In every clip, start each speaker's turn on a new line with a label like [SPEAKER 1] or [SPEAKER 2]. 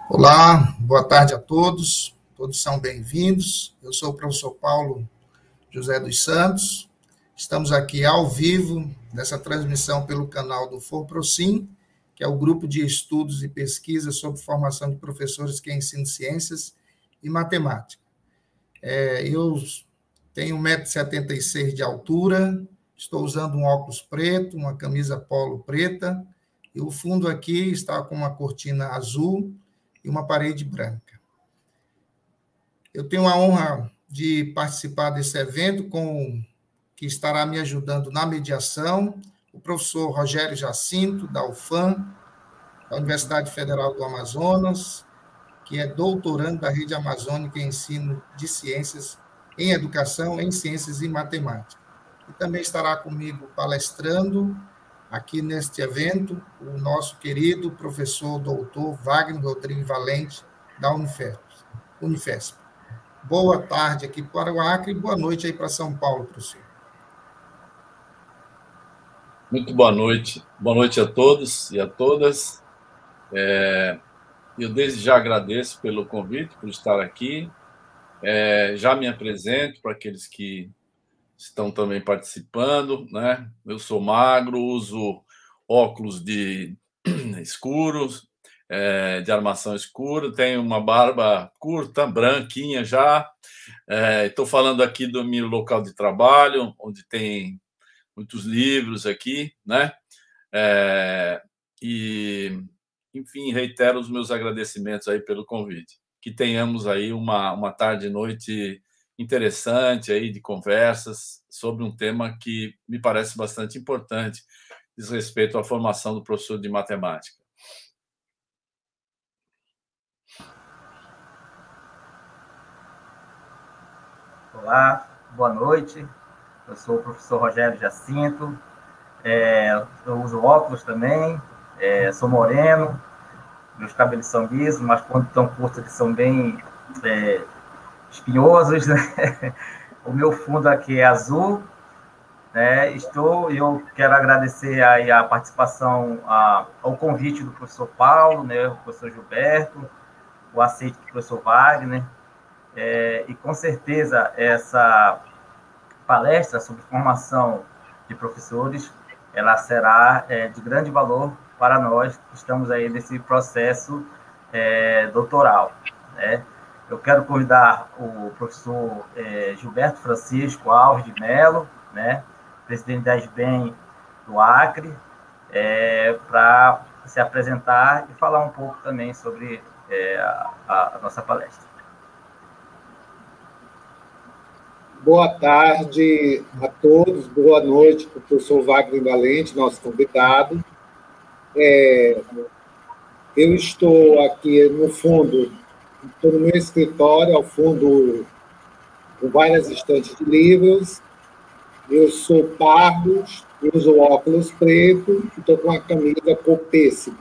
[SPEAKER 1] Olá, boa tarde a todos. Todos são bem-vindos. Eu sou o professor Paulo José dos Santos. Estamos aqui ao vivo nessa transmissão pelo canal do ForProSim, que é o grupo de estudos e pesquisa sobre formação de professores que ensinam ciências e matemática. Eu tenho 1,76 m de altura, estou usando um óculos preto, uma camisa polo preta, e o fundo aqui está com uma cortina azul e uma parede branca. Eu tenho a honra de participar desse evento que estará me ajudando na mediação, o professor Rogério Jacinto, da UFAM, da Universidade Federal do Amazonas, que é doutorando da Rede Amazônica em Ensino de Ciências em Educação, em Ciências e Matemática. E também estará comigo palestrando aqui neste evento o nosso querido professor doutor Wagner Rodrigues Valente, da Unifesp. Boa tarde aqui para o Acre e boa noite aí para São Paulo, professor.
[SPEAKER 2] Muito boa noite. Boa noite a todos e a todas. Eu desde já agradeço pelo convite, por estar aqui. Já me apresento para aqueles que estão também participando, né? Eu sou magro, uso óculos escuros, de armação escura, tenho uma barba curta, branquinha já. Estou falando aqui do meu local de trabalho, onde tem muitos livros aqui, né? Enfim, reitero os meus agradecimentos aí pelo convite. Que tenhamos aí uma tarde e noite interessante aí de conversas sobre um tema que me parece bastante importante, diz respeito à formação do professor de matemática.
[SPEAKER 3] Olá, boa noite. Eu sou o professor Rogério Jacinto. Eu uso óculos também, sou moreno, meus cabelos são lisos, mas quando estão curtos eles são bem espinhosos, né? O meu fundo aqui é azul, né? Eu quero agradecer aí a participação, ao convite do professor Paulo, né? O professor Gilberto, o aceite do professor Wagner, e com certeza essa palestra sobre formação de professores, ela será de grande valor para nós que estamos aí nesse processo doutoral, né? Eu quero convidar o professor Gilberto Francisco Alves de Mello, né, presidente da SBEM do Acre, para se apresentar e falar um pouco também sobre a nossa palestra.
[SPEAKER 4] Boa tarde a todos, boa noite para o professor Wagner Valente, nosso convidado. Eu estou aqui no fundo, estou no meu escritório, ao fundo, com várias estantes de livros. Eu sou pardo, uso óculos preto e estou com uma camisa cor pêssego.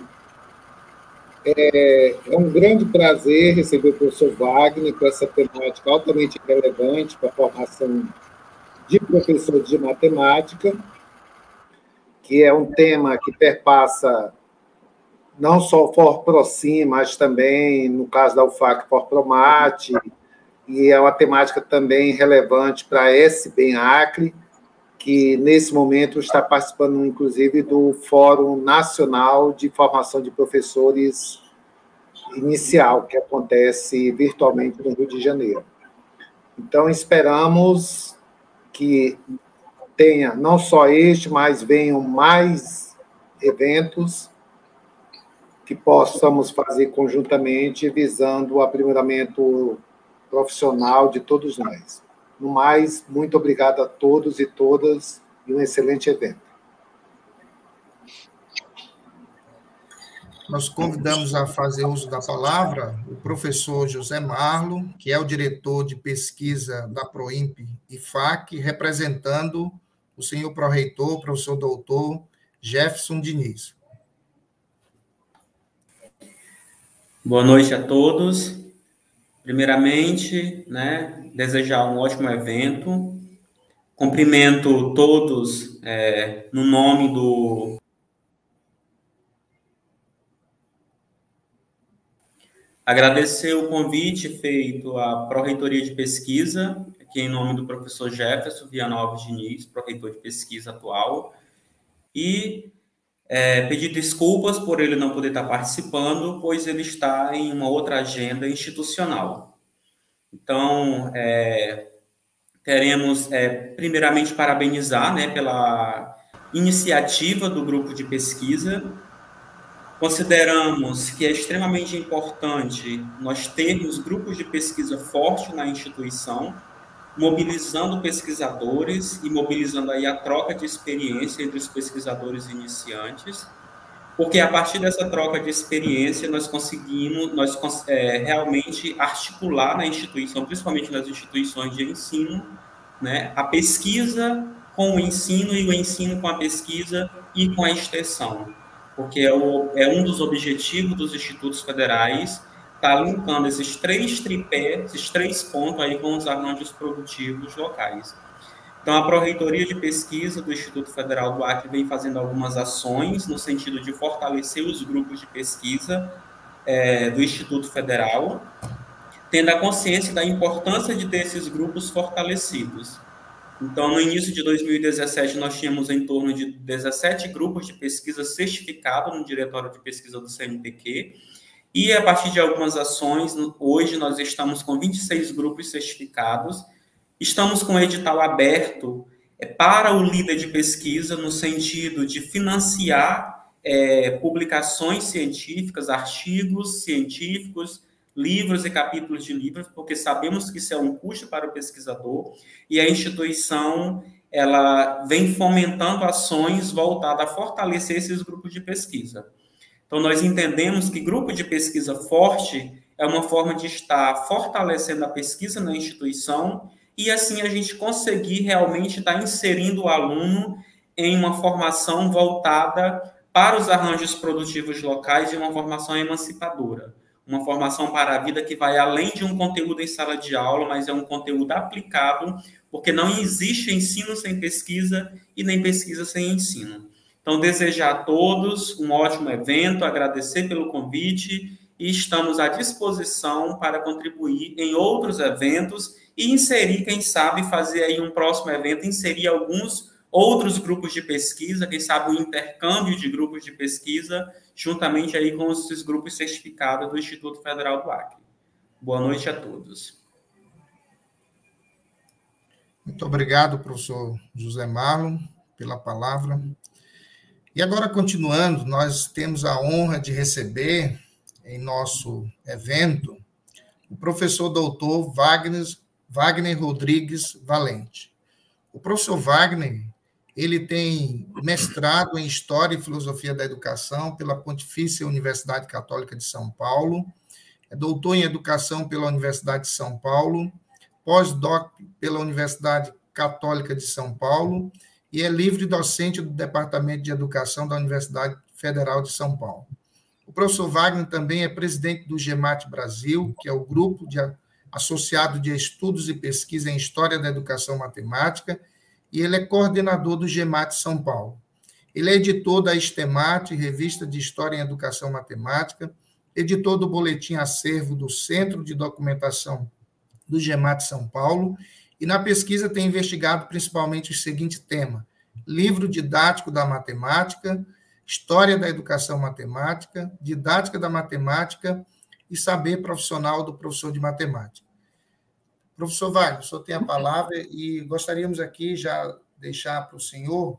[SPEAKER 4] É um grande prazer receber o professor Wagner com essa temática altamente relevante para a formação de professores de matemática, que é um tema que perpassa não só o ForProSim, mas também, no caso da UFAC, ForPromate, e é uma temática também relevante para a SBEM Acre, que, nesse momento, está participando, inclusive, do Fórum Nacional de Formação de Professores Inicial, que acontece virtualmente no Rio de Janeiro. Então, esperamos que tenha não só este, mas venham mais eventos que possamos fazer conjuntamente, visando o aprimoramento profissional de todos nós. No mais, muito obrigado a todos e todas, e um excelente evento.
[SPEAKER 1] Nós convidamos a fazer uso da palavra o professor José Marlo, que é o diretor de pesquisa da PROIMP e FAC, representando o senhor pró-reitor, professor doutor Jefferson Diniz.
[SPEAKER 5] Boa noite a todos. Primeiramente, né, desejar um ótimo evento. Cumprimento todos no nome do Agradecer o convite feito à Pró-Reitoria de Pesquisa, aqui em nome do professor Jefferson Viana Alves Diniz, Pró-Reitor de Pesquisa atual, e pedir desculpas por ele não poder estar participando, pois ele está em uma outra agenda institucional. Então, queremos, primeiramente, parabenizar, né, pela iniciativa do grupo de pesquisa. Consideramos que é extremamente importante nós termos grupos de pesquisa fortes na instituição, mobilizando pesquisadores e mobilizando aí a troca de experiência entre os pesquisadores iniciantes, porque a partir dessa troca de experiência nós conseguimos realmente articular na instituição, principalmente nas instituições de ensino, né, a pesquisa com o ensino e o ensino com a pesquisa e com a extensão, porque é um dos objetivos dos institutos federais, está linkando esses três tripés, esses 3 pontos aí com os arranjos produtivos locais. Então, a Pró-Reitoria de Pesquisa do Instituto Federal do Acre vem fazendo algumas ações no sentido de fortalecer os grupos de pesquisa do Instituto Federal, tendo a consciência da importância de ter esses grupos fortalecidos. Então, no início de 2017, nós tínhamos em torno de 17 grupos de pesquisa certificados no Diretório de Pesquisa do CNPq, e a partir de algumas ações, hoje nós estamos com 26 grupos certificados, estamos com o edital aberto para o líder de pesquisa, no sentido de financiar publicações científicas, artigos científicos, livros e capítulos de livros, porque sabemos que isso é um custo para o pesquisador, e a instituição ela vem fomentando ações voltadas a fortalecer esses grupos de pesquisa. Então, nós entendemos que grupo de pesquisa forte é uma forma de estar fortalecendo a pesquisa na instituição e, assim, a gente conseguir realmente estar inserindo o aluno em uma formação voltada para os arranjos produtivos locais e uma formação emancipadora. Uma formação para a vida que vai além de um conteúdo em sala de aula, mas é um conteúdo aplicado, porque não existe ensino sem pesquisa e nem pesquisa sem ensino. Então, desejar a todos um ótimo evento, agradecer pelo convite e estamos à disposição para contribuir em outros eventos e inserir, quem sabe, fazer aí um próximo evento, inserir alguns outros grupos de pesquisa, quem sabe um intercâmbio de grupos de pesquisa, juntamente aí com esses grupos certificados do Instituto Federal do Acre. Boa noite a todos.
[SPEAKER 1] Muito obrigado, professor José Marlon, pela palavra. E agora, continuando, nós temos a honra de receber em nosso evento o professor doutor Wagner Rodrigues Valente. O professor Wagner, ele tem mestrado em História e Filosofia da Educação pela Pontifícia Universidade Católica de São Paulo, é doutor em Educação pela Universidade de São Paulo, pós-doc pela Universidade Católica de São Paulo, e é livre docente do Departamento de Educação da Universidade Federal de São Paulo. O professor Wagner também é presidente do GEMAT Brasil, que é o grupo associado de estudos e pesquisa em História da Educação Matemática, e ele é coordenador do GEMAT São Paulo. Ele é editor da Estemate, Revista de História em Educação Matemática, editor do Boletim Acervo do Centro de Documentação do GEMAT São Paulo, e na pesquisa tem investigado principalmente o seguinte tema: livro didático da matemática, história da educação matemática, didática da matemática e saber profissional do professor de matemática. Professor Wagner, o senhor tem a palavra e gostaríamos aqui já deixar para o senhor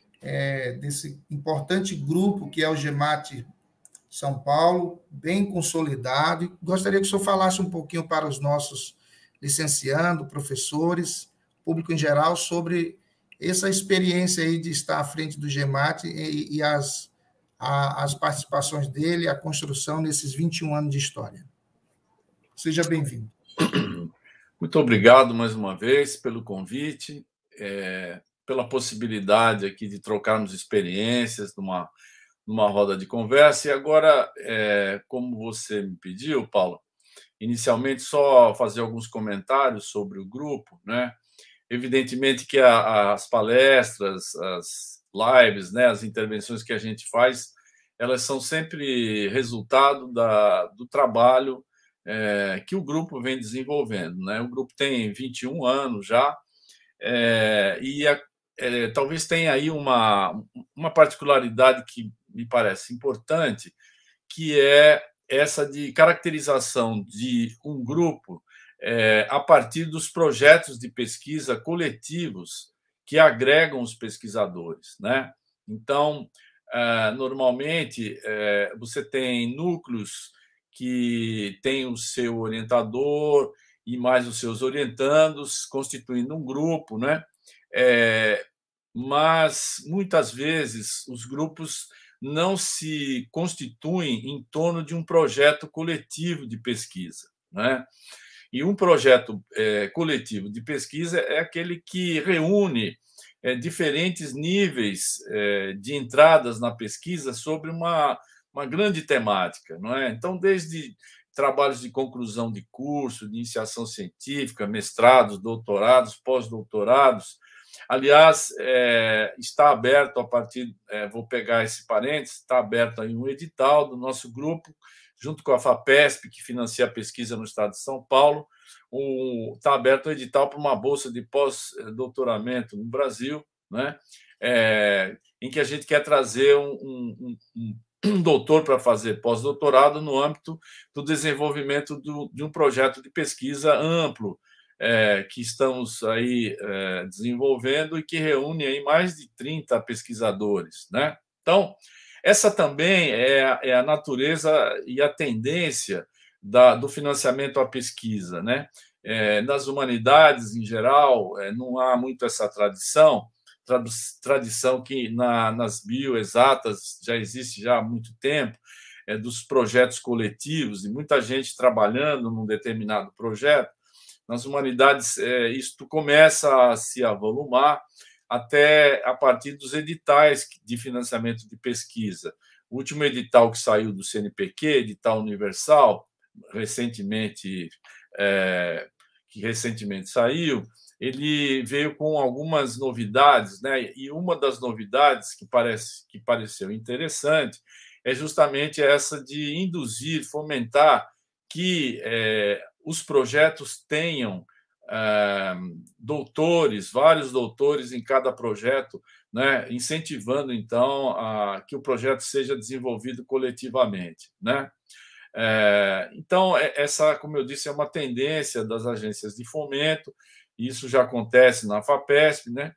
[SPEAKER 1] desse importante grupo que é o GEMAT São Paulo, bem consolidado, e gostaria que o senhor falasse um pouquinho para os nossos licenciando, professores, público em geral, sobre essa experiência aí de estar à frente do GEMAT e as participações dele, a construção nesses 21 anos de história. Seja bem-vindo.
[SPEAKER 2] Muito obrigado mais uma vez pelo convite, pela possibilidade aqui de trocarmos experiências numa roda de conversa. E agora, como você me pediu, Paulo, inicialmente só fazer alguns comentários sobre o grupo, né? Evidentemente que as palestras, as lives, né, as intervenções que a gente faz, elas são sempre resultado do trabalho que o grupo vem desenvolvendo, né? O grupo tem 21 anos já, e talvez tenha aí uma particularidade que me parece importante, que é essa de caracterização de um grupo a partir dos projetos de pesquisa coletivos que agregam os pesquisadores, né? Então, normalmente, você tem núcleos que têm o seu orientador e mais os seus orientandos, constituindo um grupo, né? Mas, muitas vezes, os grupos não se constituem em torno de um projeto coletivo de pesquisa, né? E um projeto coletivo de pesquisa é aquele que reúne diferentes níveis de entradas na pesquisa sobre uma grande temática, não é? Então, desde trabalhos de conclusão de curso, de iniciação científica, mestrados, doutorados, pós-doutorados. Aliás, está aberto a partir, vou pegar esse parênteses, está aberto aí um edital do nosso grupo, junto com a FAPESP, que financia a pesquisa no estado de São Paulo. Está aberto o edital para uma bolsa de pós-doutoramento no Brasil, né? Em que a gente quer trazer um doutor para fazer pós-doutorado no âmbito do desenvolvimento de um projeto de pesquisa amplo, que estamos aí desenvolvendo e que reúne aí mais de 30 pesquisadores, né? Então, essa também é a natureza e a tendência do financiamento à pesquisa, né? Nas humanidades, em geral, não há muito essa tradição que nas bioexatas já existe já há muito tempo, dos projetos coletivos e muita gente trabalhando num determinado projeto. Nas humanidades, isto começa a se avolumar até a partir dos editais de financiamento de pesquisa. O último edital que saiu do CNPq, edital universal, que recentemente saiu, ele veio com algumas novidades, né? E uma das novidades que pareceu interessante é justamente essa de induzir, fomentar que os projetos tenham vários doutores em cada projeto, né? Incentivando, então, que o projeto seja desenvolvido coletivamente, né? Então, essa, como eu disse, é uma tendência das agências de fomento, isso já acontece na FAPESP, né?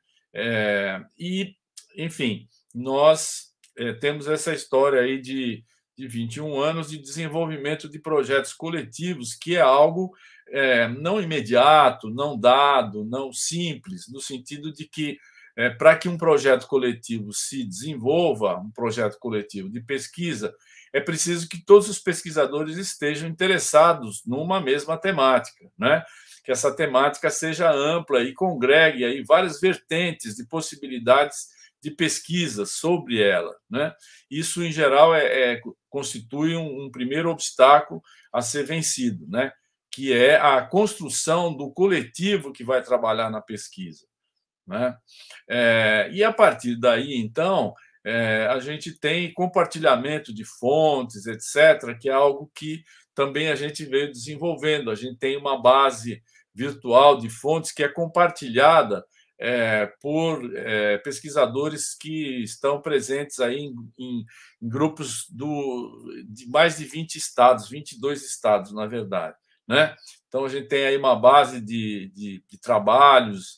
[SPEAKER 2] E, enfim, nós temos essa história aí de 21 anos de desenvolvimento de projetos coletivos, que é algo não imediato, não dado, não simples, no sentido de que, para que um projeto coletivo se desenvolva, um projeto coletivo de pesquisa, é preciso que todos os pesquisadores estejam interessados numa mesma temática, né? Que essa temática seja ampla e congregue aí várias vertentes de possibilidades de pesquisa sobre ela, né? Isso, em geral, constitui um primeiro obstáculo a ser vencido, né? Que é a construção do coletivo que vai trabalhar na pesquisa, né? E a partir daí, então, a gente tem compartilhamento de fontes, etc., que é algo que também a gente veio desenvolvendo. A gente tem uma base virtual de fontes que é compartilhada por pesquisadores que estão presentes aí em grupos de mais de 20 estados, 22 estados, na verdade, né? Então, a gente tem aí uma base de trabalhos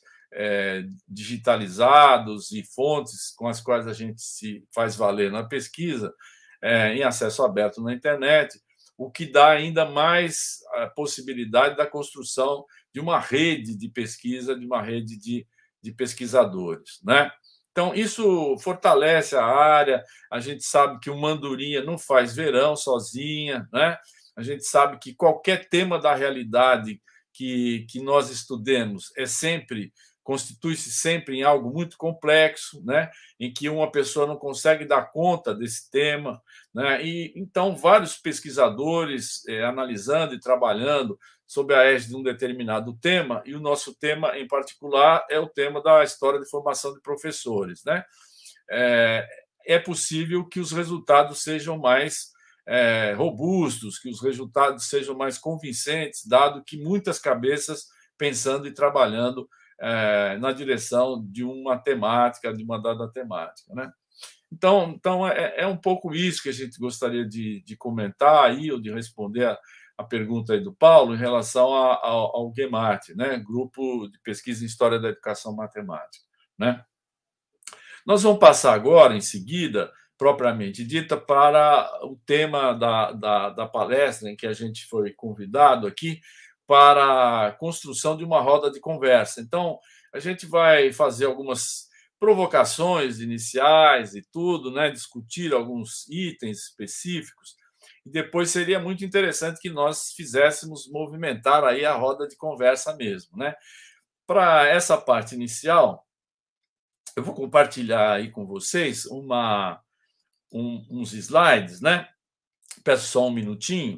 [SPEAKER 2] digitalizados e fontes com as quais a gente se faz valer na pesquisa, em acesso aberto na internet, o que dá ainda mais a possibilidade da construção de uma rede de pesquisa, de uma rede de pesquisadores, né? Então, isso fortalece a área. A gente sabe que uma andorinha não faz verão sozinha, né? A gente sabe que qualquer tema da realidade que nós estudemos constitui-se sempre em algo muito complexo, né? Em que uma pessoa não consegue dar conta desse tema, né? E então vários pesquisadores analisando e trabalhando sob a égide de um determinado tema, e o nosso tema em particular é o tema da história de formação de professores, né? É possível que os resultados sejam mais robustos, que os resultados sejam mais convincentes, dado que muitas cabeças pensando e trabalhando na direção de uma temática, de uma dada temática, né? Então é um pouco isso que a gente gostaria de comentar aí, ou de responder a pergunta aí do Paulo em relação ao GEMAT, né? Grupo de Pesquisa em História da Educação Matemática, né? Nós vamos passar agora, em seguida, propriamente dita, para o tema da palestra em que a gente foi convidado aqui para a construção de uma roda de conversa. Então, a gente vai fazer algumas provocações iniciais e tudo, né? Discutir alguns itens específicos, e depois seria muito interessante que nós fizéssemos movimentar aí a roda de conversa mesmo, né? Para essa parte inicial, eu vou compartilhar aí com vocês uns slides, né? Peço só um minutinho.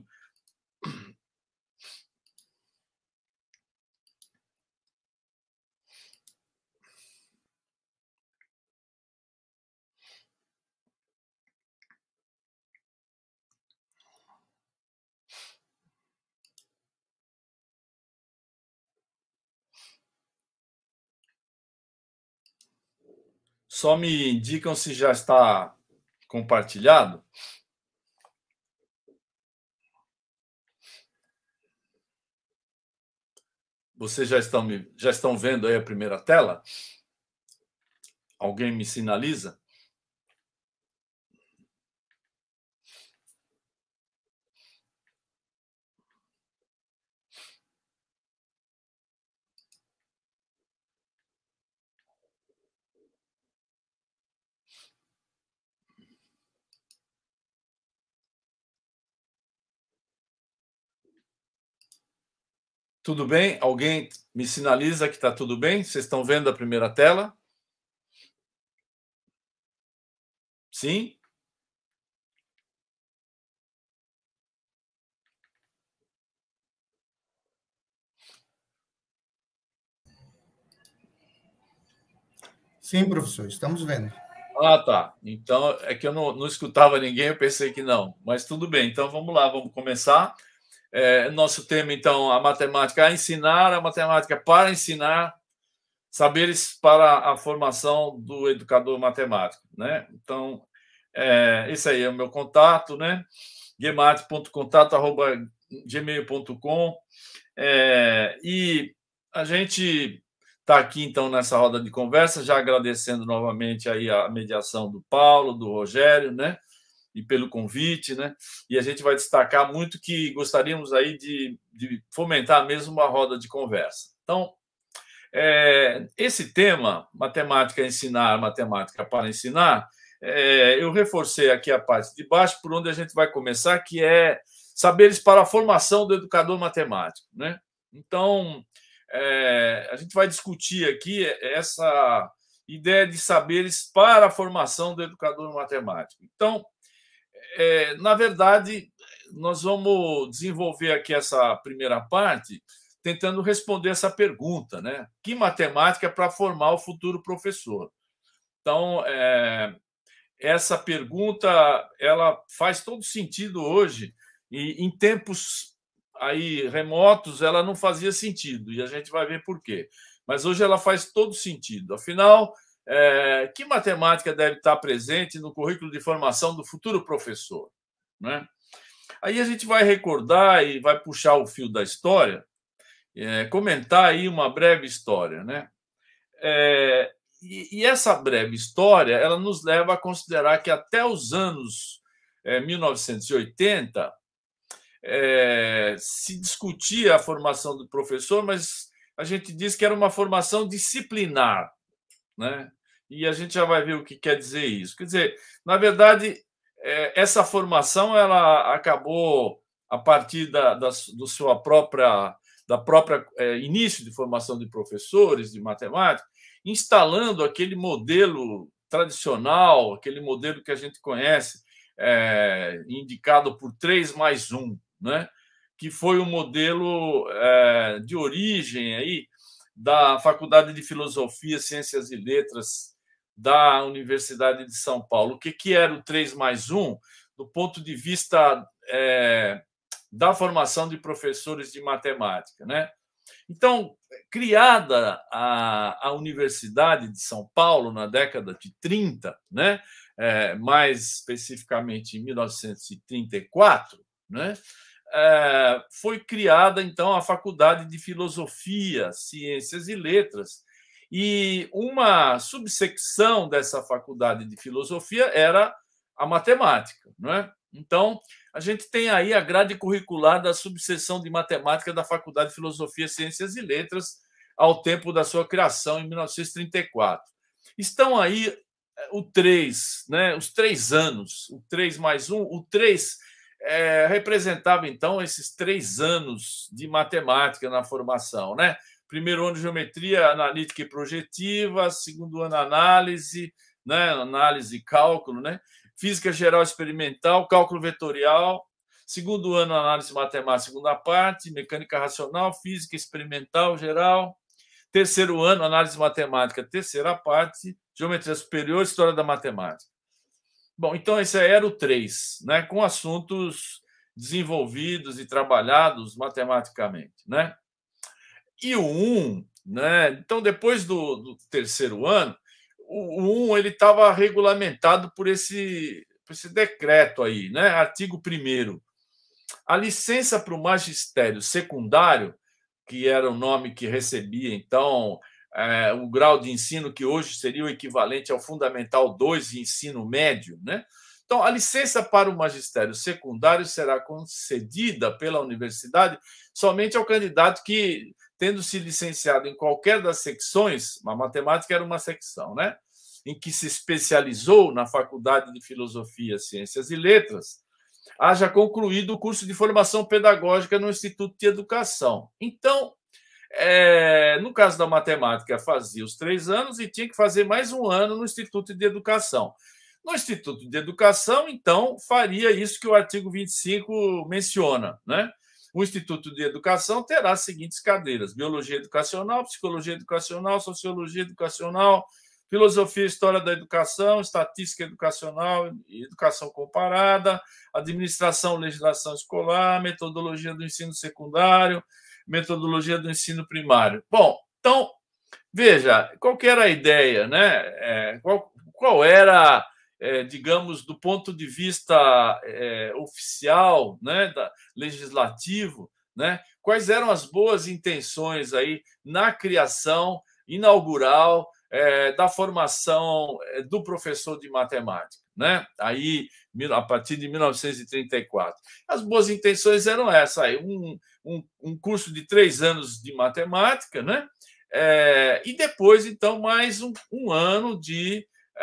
[SPEAKER 2] Só me indicam se já está compartilhado. Vocês já estão vendo aí a primeira tela? Alguém me sinaliza? Tudo bem? Alguém me sinaliza que está tudo bem? Vocês estão vendo a primeira tela? Sim?
[SPEAKER 1] Sim, professor, estamos vendo.
[SPEAKER 2] Ah, tá. Então, é que eu não escutava ninguém, eu pensei que não. Mas tudo bem, então vamos lá, vamos começar. Nosso tema, então, a matemática a ensinar, a matemática para ensinar, saberes para a formação do educador matemático, né? Então, esse aí é o meu contato, né? gemat.contato@gmail.com. E a gente está aqui, então, nessa roda de conversa, já agradecendo novamente aí a mediação do Paulo, do Rogério, né? E pelo convite, né? E a gente vai destacar muito que gostaríamos aí de fomentar mesmo uma roda de conversa. Então, esse tema, matemática ensinar, matemática para ensinar, eu reforcei aqui a parte de baixo, por onde a gente vai começar, que é saberes para a formação do educador matemático, né? Então, a gente vai discutir aqui essa ideia de saberes para a formação do educador matemático. Então, na verdade, nós vamos desenvolver aqui essa primeira parte tentando responder essa pergunta, né? Que matemática para formar o futuro professor? Então, essa pergunta ela faz todo sentido hoje, e em tempos aí remotos ela não fazia sentido, e a gente vai ver por quê. Mas hoje ela faz todo sentido. Afinal, que matemática deve estar presente no currículo de formação do futuro professor, né? Aí a gente vai recordar e vai puxar o fio da história, comentar aí uma breve história, né? E essa breve história ela nos leva a considerar que até os anos 1980 se discutia a formação do professor, mas a gente diz que era uma formação disciplinar, né? E a gente já vai ver o que quer dizer isso. Quer dizer, na verdade, essa formação ela acabou a partir do própria início de formação de professores de matemática, instalando aquele modelo tradicional, aquele modelo que a gente conhece, indicado por 3+1, né? Que foi o modelo de origem aí da Faculdade de Filosofia, Ciências e Letras da Universidade de São Paulo. O que era o 3+1? do ponto de vista da formação de professores de matemática, né? Então, criada a Universidade de São Paulo na década de 30, né? Mais especificamente em 1934, né? Foi criada, então, a Faculdade de Filosofia, Ciências e Letras, e uma subsecção dessa Faculdade de Filosofia era a matemática, não é? Então, a gente tem aí a grade curricular da subseção de matemática da Faculdade de Filosofia, Ciências e Letras, ao tempo da sua criação, em 1934. Estão aí o 3, né? Os 3 anos, o 3 mais 1, o 3 representava, então, esses 3 anos de matemática na formação, né? Primeiro ano, geometria analítica e projetiva, segundo ano, análise, né? Análise e cálculo, né? Física geral experimental, cálculo vetorial, segundo ano, análise matemática, segunda parte, mecânica racional, física experimental geral, terceiro ano, análise matemática, terceira parte, geometria superior, história da matemática. Bom, então esse era o 3, né, com assuntos desenvolvidos e trabalhados matematicamente, né? E o 1, né? Então, depois do terceiro ano, o 1 ele estava regulamentado por esse decreto aí, né? Artigo 1º. A licença para o magistério secundário, que era o nome que recebia, então, o grau de ensino que hoje seria o equivalente ao Fundamental 2 de ensino médio, né? Então, a licença para o magistério secundário será concedida pela universidade somente ao candidato que, tendo se licenciado em qualquer das secções, a matemática era uma secção, né? Em que se especializou na Faculdade de Filosofia, Ciências e Letras, haja concluído o curso de formação pedagógica no Instituto de Educação. Então, no caso da matemática, fazia os 3 anos e tinha que fazer mais 1 ano no Instituto de Educação. No Instituto de Educação, então, faria isso que o artigo 25 menciona, né? O Instituto de Educação terá as seguintes cadeiras: Biologia Educacional, Psicologia Educacional, Sociologia Educacional, Filosofia e História da Educação, Estatística Educacional e Educação Comparada, Administração e Legislação Escolar, Metodologia do Ensino Secundário, Metodologia do Ensino Primário. Bom, então, veja, qual que era a ideia, né? Qual era, digamos, do ponto de vista oficial, né, legislativo, né? Quais eram as boas intenções aí na criação inaugural da formação do professor de matemática, né? Aí, a partir de 1934. As boas intenções eram essas aí: um curso de 3 anos de matemática, né? E depois, então, mais um ano de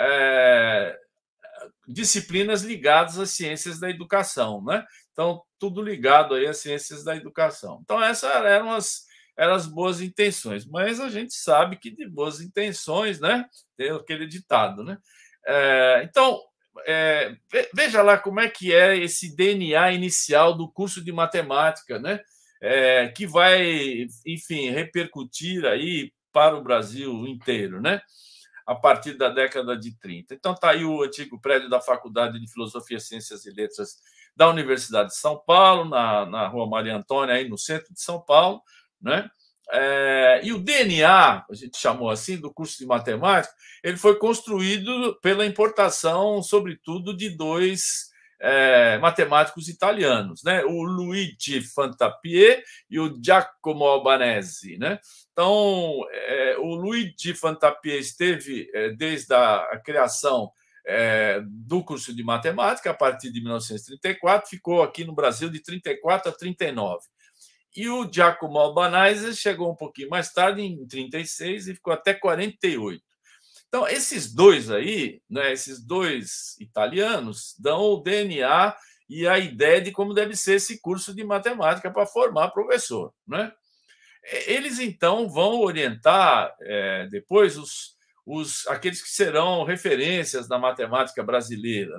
[SPEAKER 2] disciplinas ligadas às ciências da educação, né? Então, tudo ligado aí às ciências da educação. Então, essas eram as boas intenções, mas a gente sabe que de boas intenções, né? Tem aquele ditado, né? Então, veja lá como é que é esse DNA inicial do curso de matemática, né? Que vai, enfim, repercutir aí para o Brasil inteiro, né? A partir da década de 30. Então, está aí o antigo prédio da Faculdade de Filosofia, Ciências e Letras da Universidade de São Paulo, na Rua Maria Antônia, aí no centro de São Paulo, né? E o DNA, a gente chamou assim, do curso de matemática, ele foi construído pela importação, sobretudo, de 2 matemáticos italianos, né? O Luigi Fantapié e o Giacomo Albanese, né? Então, o Luigi Fantapié esteve desde a criação do curso de matemática, a partir de 1934, ficou aqui no Brasil de 34 a 39. E o Giacomo Albanese chegou um pouquinho mais tarde, em 36, e ficou até 48. Então, esses 2 aí, né, esses 2 italianos, dão o DNA e a ideia de como deve ser esse curso de matemática para formar professor, né? Eles, então, vão orientar depois aqueles que serão referências da matemática brasileira, né?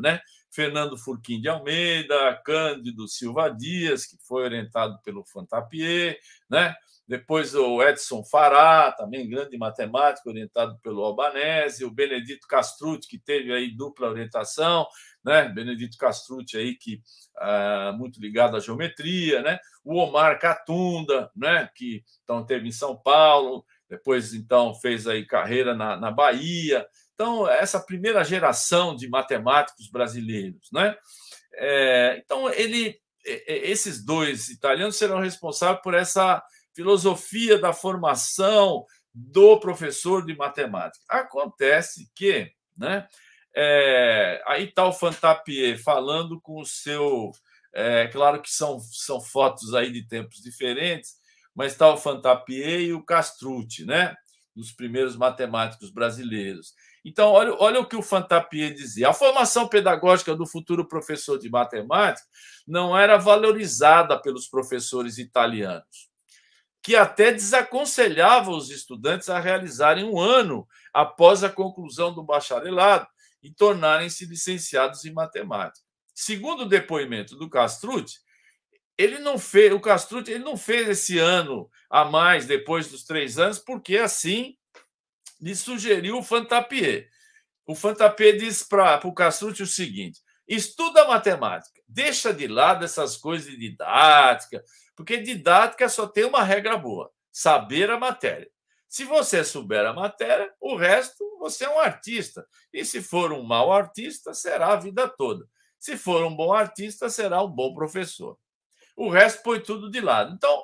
[SPEAKER 2] Fernando Furquim de Almeida, Cândido Silva Dias, que foi orientado pelo Fantapié, né? Depois o Edson Fará, também grande matemático, orientado pelo Albanese, o Benedito Castrucci, que teve aí dupla orientação, né? Benedito Castrucci aí que muito ligado à geometria, né? O Omar Catunda, né? Que então teve em São Paulo, depois então fez aí carreira na Bahia. Então essa primeira geração de matemáticos brasileiros, né? Então esses dois italianos serão responsáveis por essa filosofia da formação do professor de matemática. Acontece que, né, aí está o Fantapié falando com o seu... claro que são fotos aí de tempos diferentes, mas está o Fantapié e o Castrucci, né, dos primeiros matemáticos brasileiros. Então, olha o que o Fantapié dizia. A formação pedagógica do futuro professor de matemática não era valorizada pelos professores italianos, que até desaconselhava os estudantes a realizarem um ano após a conclusão do bacharelado e tornarem-se licenciados em matemática. Segundo o depoimento do Castrucci, o Castrucci não fez esse ano a mais depois dos 3 anos, porque assim lhe sugeriu o Fantapié. O Fantapié diz para o Castrucci o seguinte: estuda matemática, deixa de lado essas coisas de didática, porque didática só tem uma regra boa: saber a matéria. Se você souber a matéria, o resto você é um artista. E se for um mau artista, será a vida toda. Se for um bom artista, será um bom professor. O resto põe tudo de lado. Então,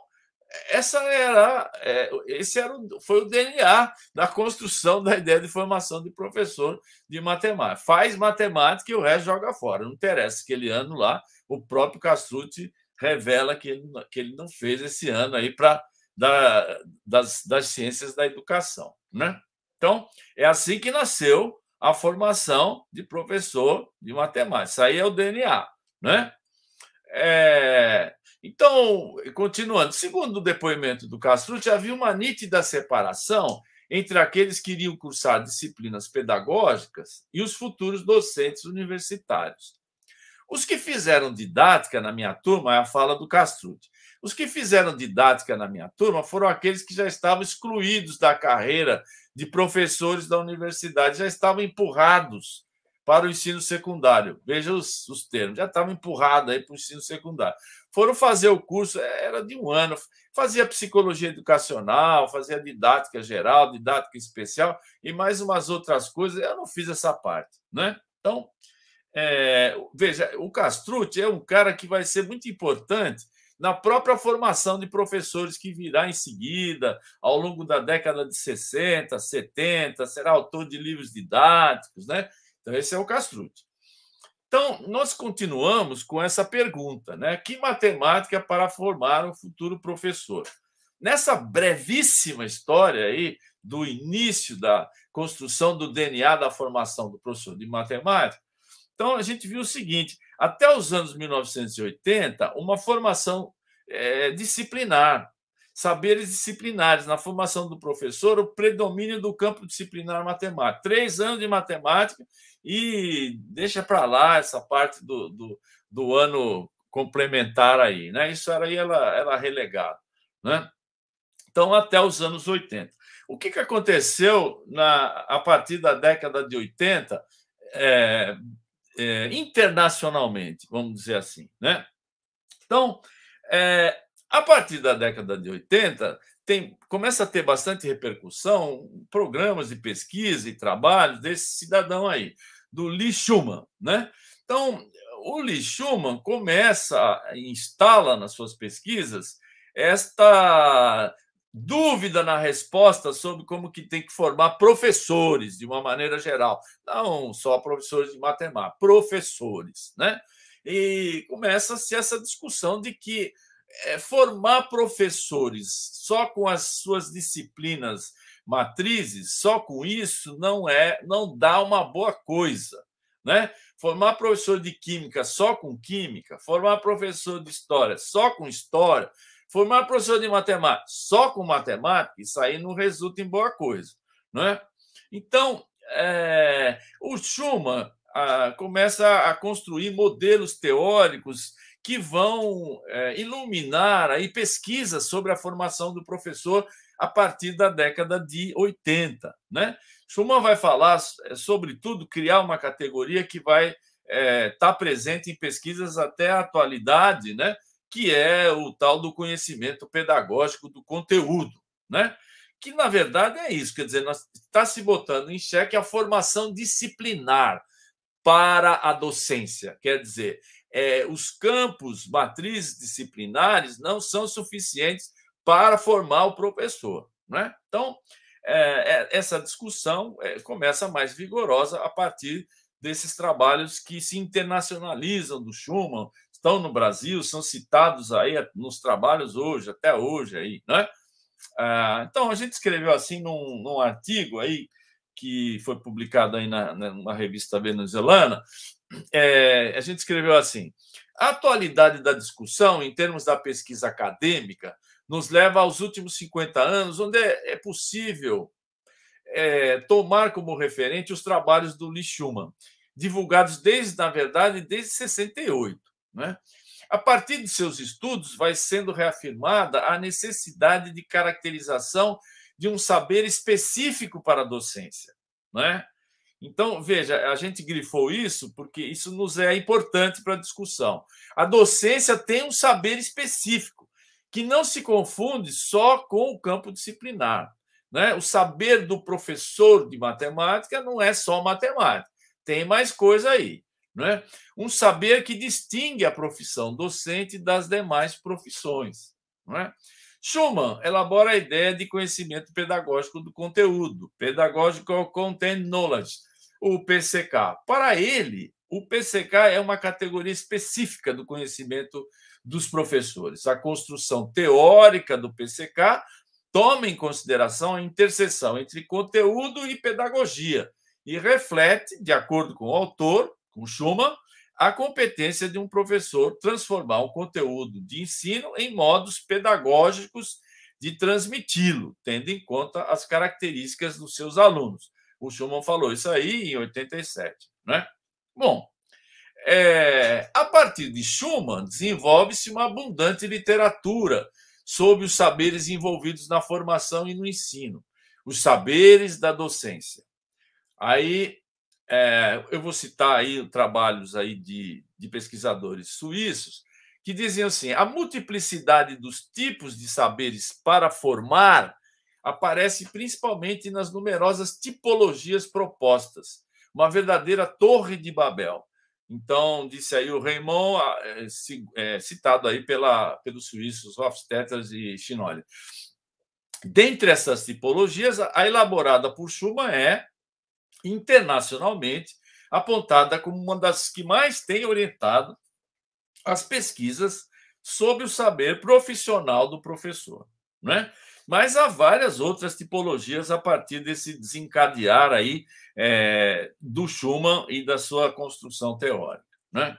[SPEAKER 2] foi o DNA da construção da ideia de formação de professor de matemática. Faz matemática e o resto joga fora. Não interessa. Aquele ano lá, o próprio Castrucci revela que ele não fez esse ano aí das ciências da educação, né? Então, é assim que nasceu a formação de professor de matemática. Isso aí é o DNA, né? Então, continuando, segundo o depoimento do Castrucci, havia uma nítida separação entre aqueles que iriam cursar disciplinas pedagógicas e os futuros docentes universitários. Os que fizeram didática na minha turma, é a fala do Castrucci, os que fizeram didática na minha turma foram aqueles que já estavam excluídos da carreira de professores da universidade, já estavam empurrados para o ensino secundário. Veja os termos, já estavam empurrados aí para o ensino secundário. Foram fazer o curso, era de um ano, fazia psicologia educacional, fazia didática geral, didática especial e mais umas outras coisas. Eu não fiz essa parte, né? Então, veja, o Castrucci é um cara que vai ser muito importante na própria formação de professores que virá em seguida, ao longo da década de 60, 70, será autor de livros didáticos, né? Então, esse é o Castrucci. Então, nós continuamos com essa pergunta, né? Que matemática para formar um futuro professor? Nessa brevíssima história aí do início da construção do DNA da formação do professor de matemática, então a gente viu o seguinte: até os anos 1980, uma formação disciplinar, saberes disciplinares na formação do professor, o predomínio do campo disciplinar matemático. 3 anos de matemática e deixa para lá essa parte do ano complementar aí, né? Isso era relegado, né? Então, até os anos 80. O que aconteceu a partir da década de 80 internacionalmente, vamos dizer assim, né? Então, a partir da década de 80, começa a ter bastante repercussão programas de pesquisa e trabalhos desse cidadão aí, do Lee Schumann, né? Então, o Lee Schumann instala nas suas pesquisas esta dúvida na resposta sobre como que tem que formar professores de uma maneira geral, não só professores de matemática, professores, né? E começa-se essa discussão de que formar professores só com as suas disciplinas matrizes, só com isso não dá uma boa coisa, né? Formar professor de química só com química, formar professor de história só com história, formar professor de matemática só com matemática, isso aí não resulta em boa coisa, né? Então, o Schumann começa a construir modelos teóricos que vão iluminar aí pesquisas sobre a formação do professor a partir da década de 80. Né? Schuman vai falar, sobretudo, criar uma categoria que vai estar presente em pesquisas até a atualidade, né? Que é o tal do conhecimento pedagógico do conteúdo, né? Que, na verdade, é isso. Quer dizer, está se botando em xeque a formação disciplinar para a docência. Quer dizer, os campos matrizes disciplinares não são suficientes para formar o professor. Né? Então, essa discussão começa mais vigorosa a partir desses trabalhos que se internacionalizam do Schuman, estão no Brasil, são citados aí nos trabalhos hoje, até hoje. Aí, né? Então, a gente escreveu assim num artigo aí, que foi publicado aí numa revista venezuelana, a gente escreveu assim: a atualidade da discussão, em termos da pesquisa acadêmica, nos leva aos últimos 50 anos, onde é possível tomar como referente os trabalhos do Lee Schuman, divulgados na verdade, desde 68. Né? A partir de seus estudos, vai sendo reafirmada a necessidade de caracterização de um saber específico para a docência. Né? Então, veja, a gente grifou isso porque isso nos é importante para a discussão. A docência tem um saber específico, que não se confunde só com o campo disciplinar. Né? O saber do professor de matemática não é só matemática, tem mais coisa aí. Né? Um saber que distingue a profissão docente das demais profissões. Né? Schuman elabora a ideia de conhecimento pedagógico do conteúdo, Pedagogical Content Knowledge, o PCK. Para ele, o PCK é uma categoria específica do conhecimento dos professores. A construção teórica do PCK toma em consideração a interseção entre conteúdo e pedagogia e reflete, de acordo com o autor, com Schuman, a competência de um professor transformar o conteúdo de ensino em modos pedagógicos de transmiti-lo, tendo em conta as características dos seus alunos. O Schuman falou isso aí em 87. Né? Bom, a partir de Schuman, desenvolve-se uma abundante literatura sobre os saberes envolvidos na formação e no ensino, os saberes da docência. Aí, eu vou citar aí trabalhos aí de pesquisadores suíços que diziam assim: a multiplicidade dos tipos de saberes para formar aparece principalmente nas numerosas tipologias propostas, uma verdadeira torre de Babel. Então, disse aí o Raymond, citado aí pelos suíços Hofstetter e Shinoli. Dentre essas tipologias, a elaborada por Schuman é, internacionalmente, apontada como uma das que mais tem orientado as pesquisas sobre o saber profissional do professor. Né? Mas há várias outras tipologias a partir desse desencadear aí do Schuman e da sua construção teórica. Né?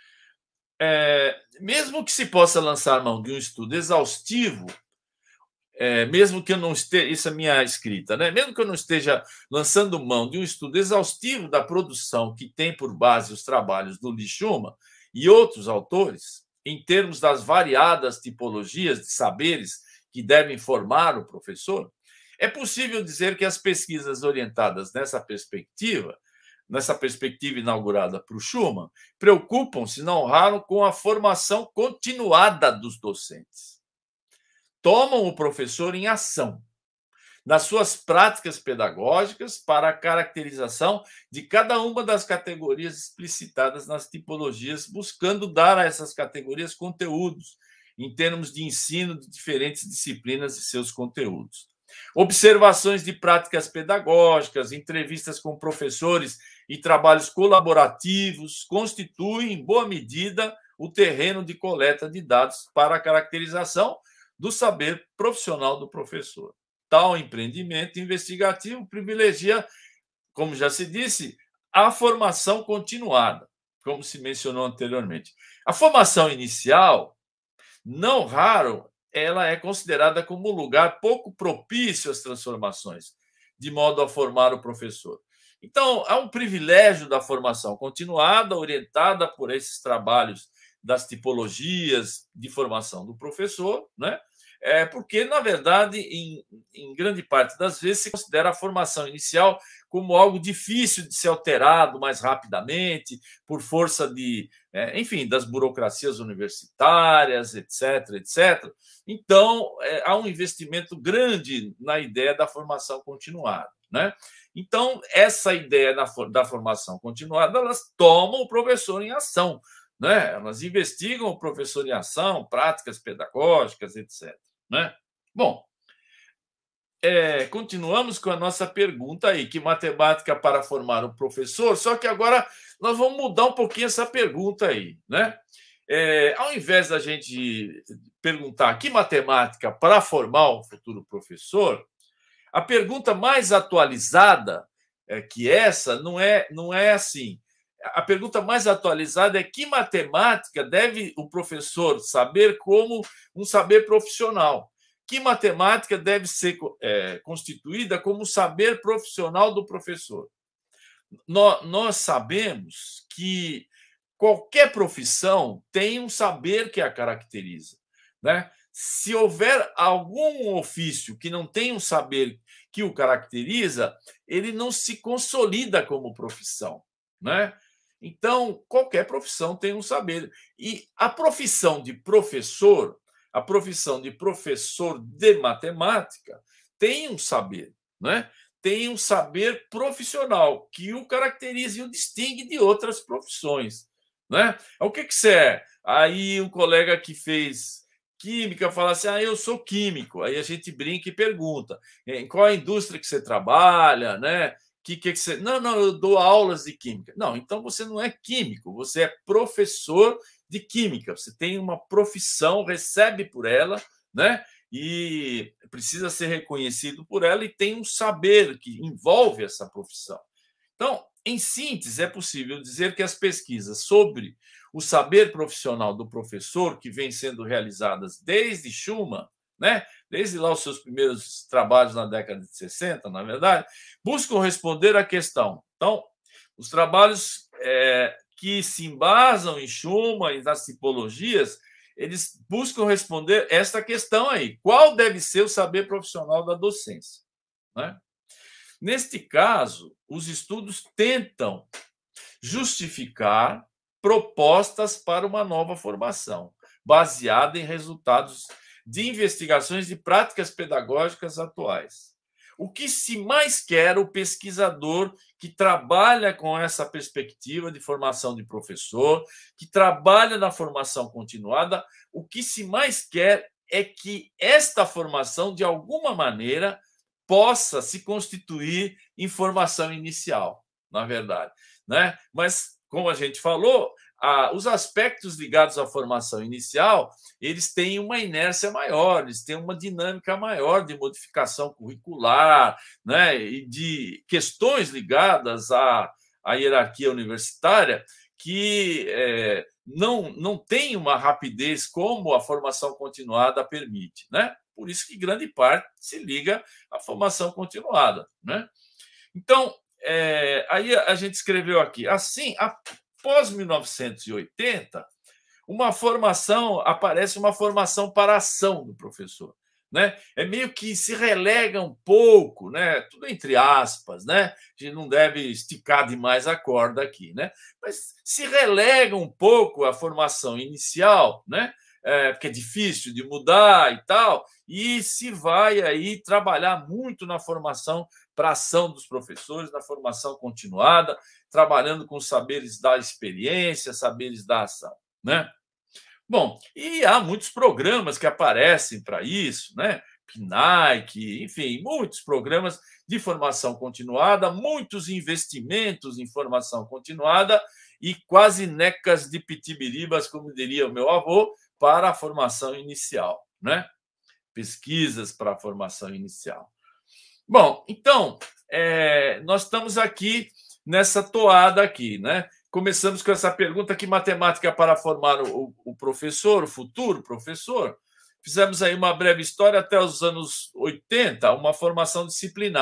[SPEAKER 2] Mesmo que se possa lançar mão de um estudo exaustivo, mesmo que eu não esteja, isso é minha escrita, né? Mesmo que eu não esteja lançando mão de um estudo exaustivo da produção que tem por base os trabalhos do Lee Schuman e outros autores, em termos das variadas tipologias de saberes que devem formar o professor, é possível dizer que as pesquisas orientadas nessa perspectiva inaugurada por Schuman, preocupam-se, não raro, com a formação continuada dos docentes. Tomam o professor em ação, nas suas práticas pedagógicas, para a caracterização de cada uma das categorias explicitadas nas tipologias, buscando dar a essas categorias conteúdos, em termos de ensino de diferentes disciplinas e seus conteúdos. Observações de práticas pedagógicas, entrevistas com professores e trabalhos colaborativos constituem, em boa medida, o terreno de coleta de dados para a caracterização do saber profissional do professor. Tal empreendimento investigativo privilegia, como já se disse, a formação continuada, como se mencionou anteriormente. A formação inicial, não raro, ela é considerada como um lugar pouco propício às transformações, de modo a formar o professor. Então, há um privilégio da formação continuada, orientada por esses trabalhos das tipologias de formação do professor, né? Porque, na verdade, em grande parte das vezes, se considera a formação inicial como algo difícil de ser alterado mais rapidamente, por força de, enfim, das burocracias universitárias, etc., etc. Então, há um investimento grande na ideia da formação continuada, né? Então, essa ideia da formação continuada, elas tomam o professor em ação, né? Elas investigam o professor em ação, práticas pedagógicas, etc., né? Bom, continuamos com a nossa pergunta aí, que matemática para formar um professor? Só que agora nós vamos mudar um pouquinho essa pergunta aí, né? Ao invés da gente perguntar que matemática para formar um futuro professor, a pergunta mais atualizada que essa não é assim. A pergunta mais atualizada é que matemática deve o professor saber como um saber profissional? Que matemática deve ser constituída como um saber profissional do professor? Nós sabemos que qualquer profissão tem um saber que a caracteriza, né? Se houver algum ofício que não tem um saber que o caracteriza, ele não se consolida como profissão, né? Então, qualquer profissão tem um saber. E a profissão de professor de matemática tem um saber, né? Tem um saber profissional que o caracteriza e o distingue de outras profissões, né? O que você é? Aí um colega que fez química fala assim: eu sou químico. Aí a gente brinca e pergunta: em qual a indústria que você trabalha, né? Que você... Não, eu dou aulas de química. Não, então você não é químico, você é professor de química. Você tem uma profissão, recebe por ela, né? E precisa ser reconhecido por ela e tem um saber que envolve essa profissão. Então, em síntese, é possível dizer que as pesquisas sobre o saber profissional do professor, que vêm sendo realizadas desde Schumann, né? Desde lá os seus primeiros trabalhos na década de 60, na verdade, buscam responder à questão. Então, os trabalhos que se embasam em Schumann e nas tipologias, eles buscam responder esta questão aí: qual deve ser o saber profissional da docência, né? Neste caso, os estudos tentam justificar propostas para uma nova formação, baseada em resultados de investigações de práticas pedagógicas atuais. O que se mais quer o pesquisador que trabalha com essa perspectiva de formação de professor, que trabalha na formação continuada, o que se mais quer é que esta formação, de alguma maneira, possa se constituir em formação inicial, na verdade, né? Mas, como a gente falou, os aspectos ligados à formação inicial, eles têm uma inércia maior, eles têm uma dinâmica maior de modificação curricular, né? E de questões ligadas à hierarquia universitária que não tem uma rapidez como a formação continuada permite, né? Por isso que grande parte se liga à formação continuada, né? Então, aí a gente escreveu aqui, assim, após 1980, aparece uma formação para a ação do professor, né? É meio que se relega um pouco, né? Tudo entre aspas, né? A gente não deve esticar demais a corda aqui, né? Mas se relega um pouco a formação inicial, né? Porque é difícil de mudar e tal, e se vai aí trabalhar muito na formação para a ação dos professores, na formação continuada, trabalhando com saberes da experiência, saberes da ação, né? Bom, e há muitos programas que aparecem para isso, né? PNAE, enfim, muitos programas de formação continuada, muitos investimentos em formação continuada e quase necas de pitibiribas, como diria o meu avô, para a formação inicial, né? Pesquisas para a formação inicial. Bom, então, nós estamos aqui nessa toada aqui, né? Começamos com essa pergunta: que matemática para formar o professor, o futuro professor? Fizemos aí uma breve história até os anos 80, uma formação disciplinar.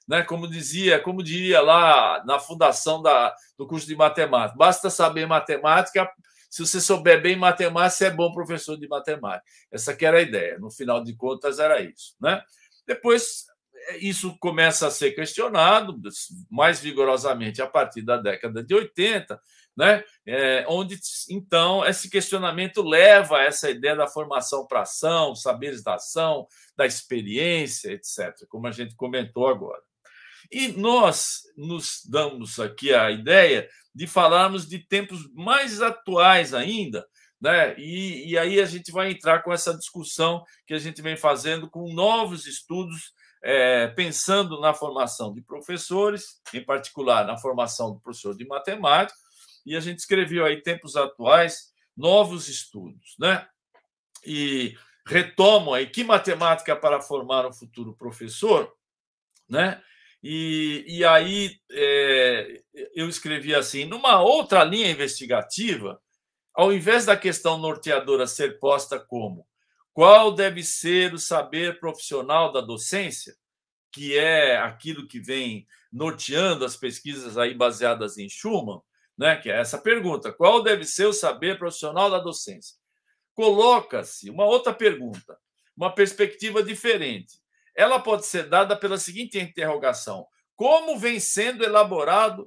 [SPEAKER 2] né? Como diria lá na fundação do curso de matemática, basta saber matemática. Se você souber bem matemática, você é bom professor de matemática. Essa que era a ideia. No final de contas, era isso, né? Depois, isso começa a ser questionado mais vigorosamente a partir da década de 80, né? Onde, então, esse questionamento leva a essa ideia da formação para ação, saberes da ação, da experiência, etc., como a gente comentou agora. E nós nos damos aqui a ideia de falarmos de tempos mais atuais ainda, né? E aí a gente vai entrar com essa discussão que a gente vem fazendo com novos estudos, pensando na formação de professores, em particular na formação do professor de matemática, e a gente escreveu aí tempos atuais, novos estudos, né? E retomam aí que matemática para formar um futuro professor, né? E aí eu escrevi assim, numa outra linha investigativa, ao invés da questão norteadora ser posta como qual deve ser o saber profissional da docência, que é aquilo que vem norteando as pesquisas aí baseadas em Schumann, né, que é essa pergunta, qual deve ser o saber profissional da docência? Coloca-se uma outra pergunta, uma perspectiva diferente. Ela pode ser dada pela seguinte interrogação: como vem sendo elaborado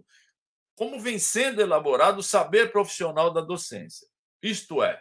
[SPEAKER 2] o saber profissional da docência? Isto é,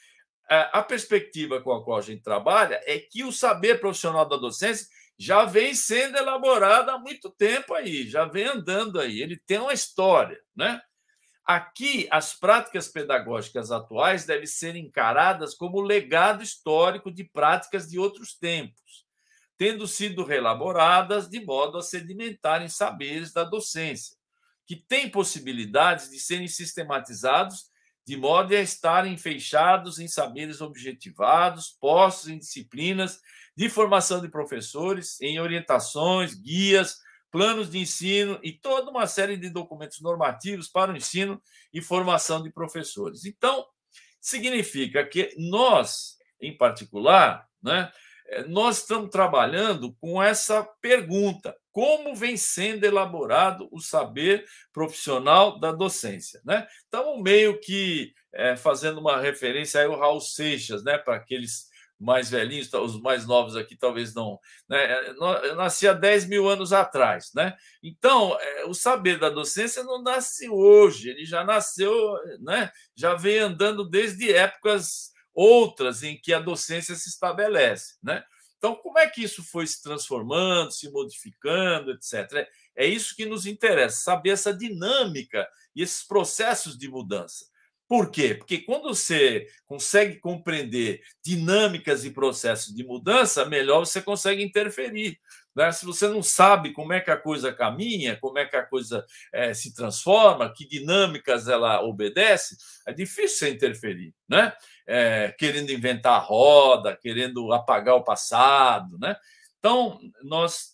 [SPEAKER 2] a perspectiva com a qual a gente trabalha é que o saber profissional da docência já vem sendo elaborado há muito tempo aí, já vem andando aí, ele tem uma história, né? Aqui, as práticas pedagógicas atuais devem ser encaradas como legado histórico de práticas de outros tempos, tendo sido reelaboradas de modo a sedimentarem saberes da docência, que têm possibilidades de serem sistematizados de modo a estarem fechados em saberes objetivados, postos em disciplinas de formação de professores, em orientações, guias, planos de ensino e toda uma série de documentos normativos para o ensino e formação de professores. Então, significa que nós, em particular, né, nós estamos trabalhando com essa pergunta: como vem sendo elaborado o saber profissional da docência, né? Estamos meio que fazendo uma referência aí ao Raul Seixas, né? Para aqueles mais velhinhos, os mais novos aqui talvez não, né? Eu nasci há 10 mil anos atrás, né? Então, o saber da docência não nasce hoje, ele já nasceu, né? Já vem andando desde épocas outras em que a docência se estabelece, né? Então, como é que isso foi se transformando, se modificando, etc. É isso que nos interessa, saber essa dinâmica e esses processos de mudança. Por quê? Porque quando você consegue compreender dinâmicas e processos de mudança, melhor você consegue interferir, né? Se você não sabe como é que a coisa caminha, como é que a coisa se transforma, que dinâmicas ela obedece, é difícil você interferir, né? Querendo inventar a roda, querendo apagar o passado, né? Então, nós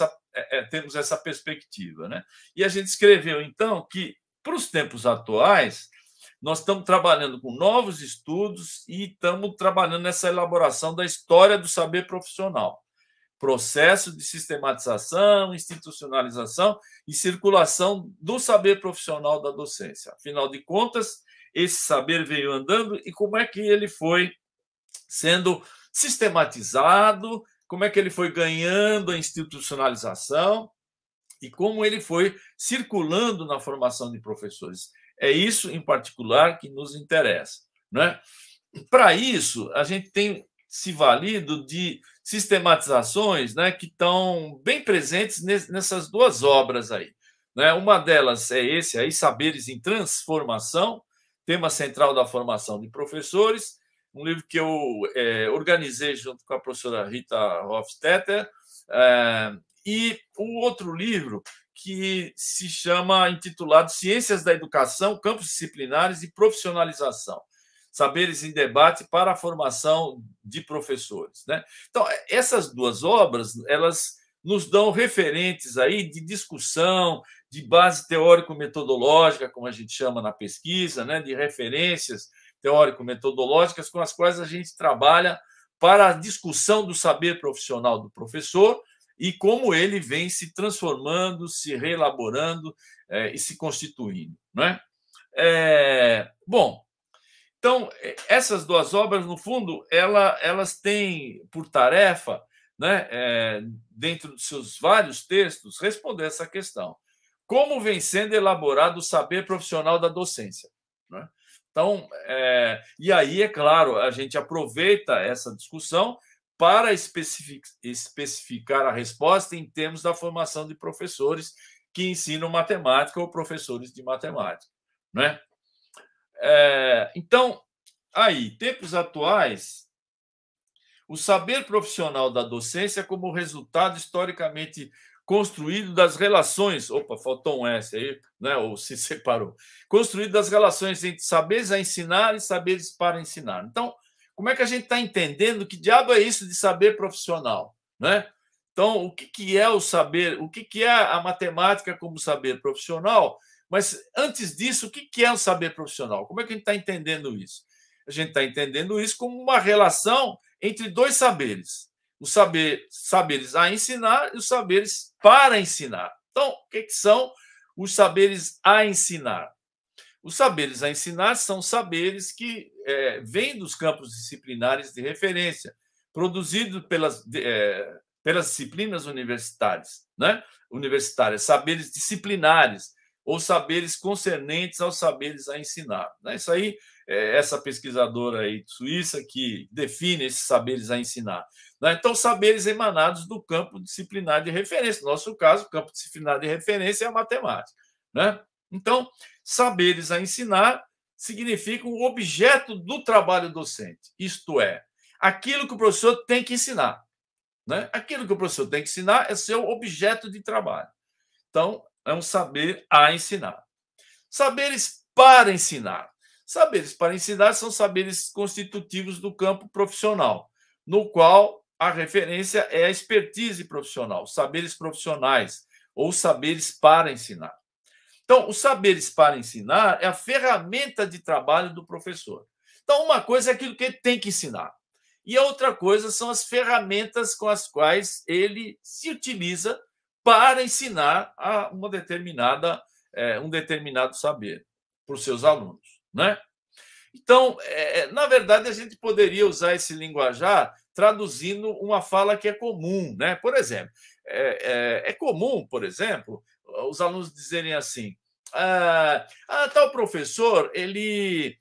[SPEAKER 2] temos essa perspectiva, né? E a gente escreveu, então, que, para os tempos atuais, nós estamos trabalhando com novos estudos e estamos trabalhando nessa elaboração da história do saber profissional, processo de sistematização, institucionalização e circulação do saber profissional da docência. Afinal de contas, esse saber veio andando e como é que ele foi sendo sistematizado, como é que ele foi ganhando a institucionalização e como ele foi circulando na formação de professores. É isso, em particular, que nos interessa, né? Para isso, a gente tem se valido de sistematizações, né, que estão bem presentes nessas duas obras aí, né? Uma delas é esse aí, Saberes em Transformação, tema central da formação de professores, um livro que eu organizei junto com a professora Rita Hofstetter, e o outro livro que se chama, intitulado Ciências da Educação, Campos Disciplinares e Profissionalização, Saberes em Debate para a Formação de Professores, né? Então, essas duas obras, elas nos dão referentes aí de discussão, de base teórico-metodológica, como a gente chama na pesquisa, né? De referências teórico-metodológicas com as quais a gente trabalha para a discussão do saber profissional do professor e como ele vem se transformando, se reelaborando e se constituindo. Não é? Bom, então, essas duas obras, no fundo, elas têm por tarefa, né, dentro dos seus vários textos, responder essa questão. Como vem sendo elaborado o saber profissional da docência? Né? Então, e aí, é claro, a gente aproveita essa discussão para especificar a resposta em termos da formação de professores que ensinam matemática ou professores de matemática. Né? Então, aí, tempos atuais, o saber profissional da docência como resultado historicamente construído das relações... Opa, faltou um S aí, né? Ou se separou. Construído das relações entre saberes a ensinar e saberes para ensinar. Então, como é que a gente está entendendo que diabo é isso de saber profissional? Né? Então, o que é o saber? O que é a matemática como saber profissional? Mas, antes disso, o que é o saber profissional? Como é que a gente está entendendo isso? A gente está entendendo isso como uma relação entre dois saberes. Os saberes a ensinar e os saberes para ensinar. Então, o que são os saberes a ensinar? Os saberes a ensinar são saberes que vêm dos campos disciplinares de referência, produzidos pelas disciplinas universitárias, né? Saberes disciplinares, ou saberes concernentes aos saberes a ensinar. Isso aí, essa pesquisadora aí suíça que define esses saberes a ensinar. Então, saberes emanados do campo disciplinar de referência. No nosso caso, o campo disciplinar de referência é a matemática. Né? Então, saberes a ensinar significam o objeto do trabalho docente, isto é, aquilo que o professor tem que ensinar. Né? Aquilo que o professor tem que ensinar é seu objeto de trabalho. Então, é um saber a ensinar. Saberes para ensinar. Saberes para ensinar são saberes constitutivos do campo profissional, no qual a referência é a expertise profissional, saberes profissionais ou saberes para ensinar. Então, os saberes para ensinar é a ferramenta de trabalho do professor. Então, uma coisa é aquilo que ele tem que ensinar, e a outra coisa são as ferramentas com as quais ele se utiliza para ensinar a um determinado saber para os seus alunos. Né? Então, na verdade, a gente poderia usar esse linguajar traduzindo uma fala que é comum. Né? Por exemplo, é comum, por exemplo, os alunos dizerem assim: tal professor, ele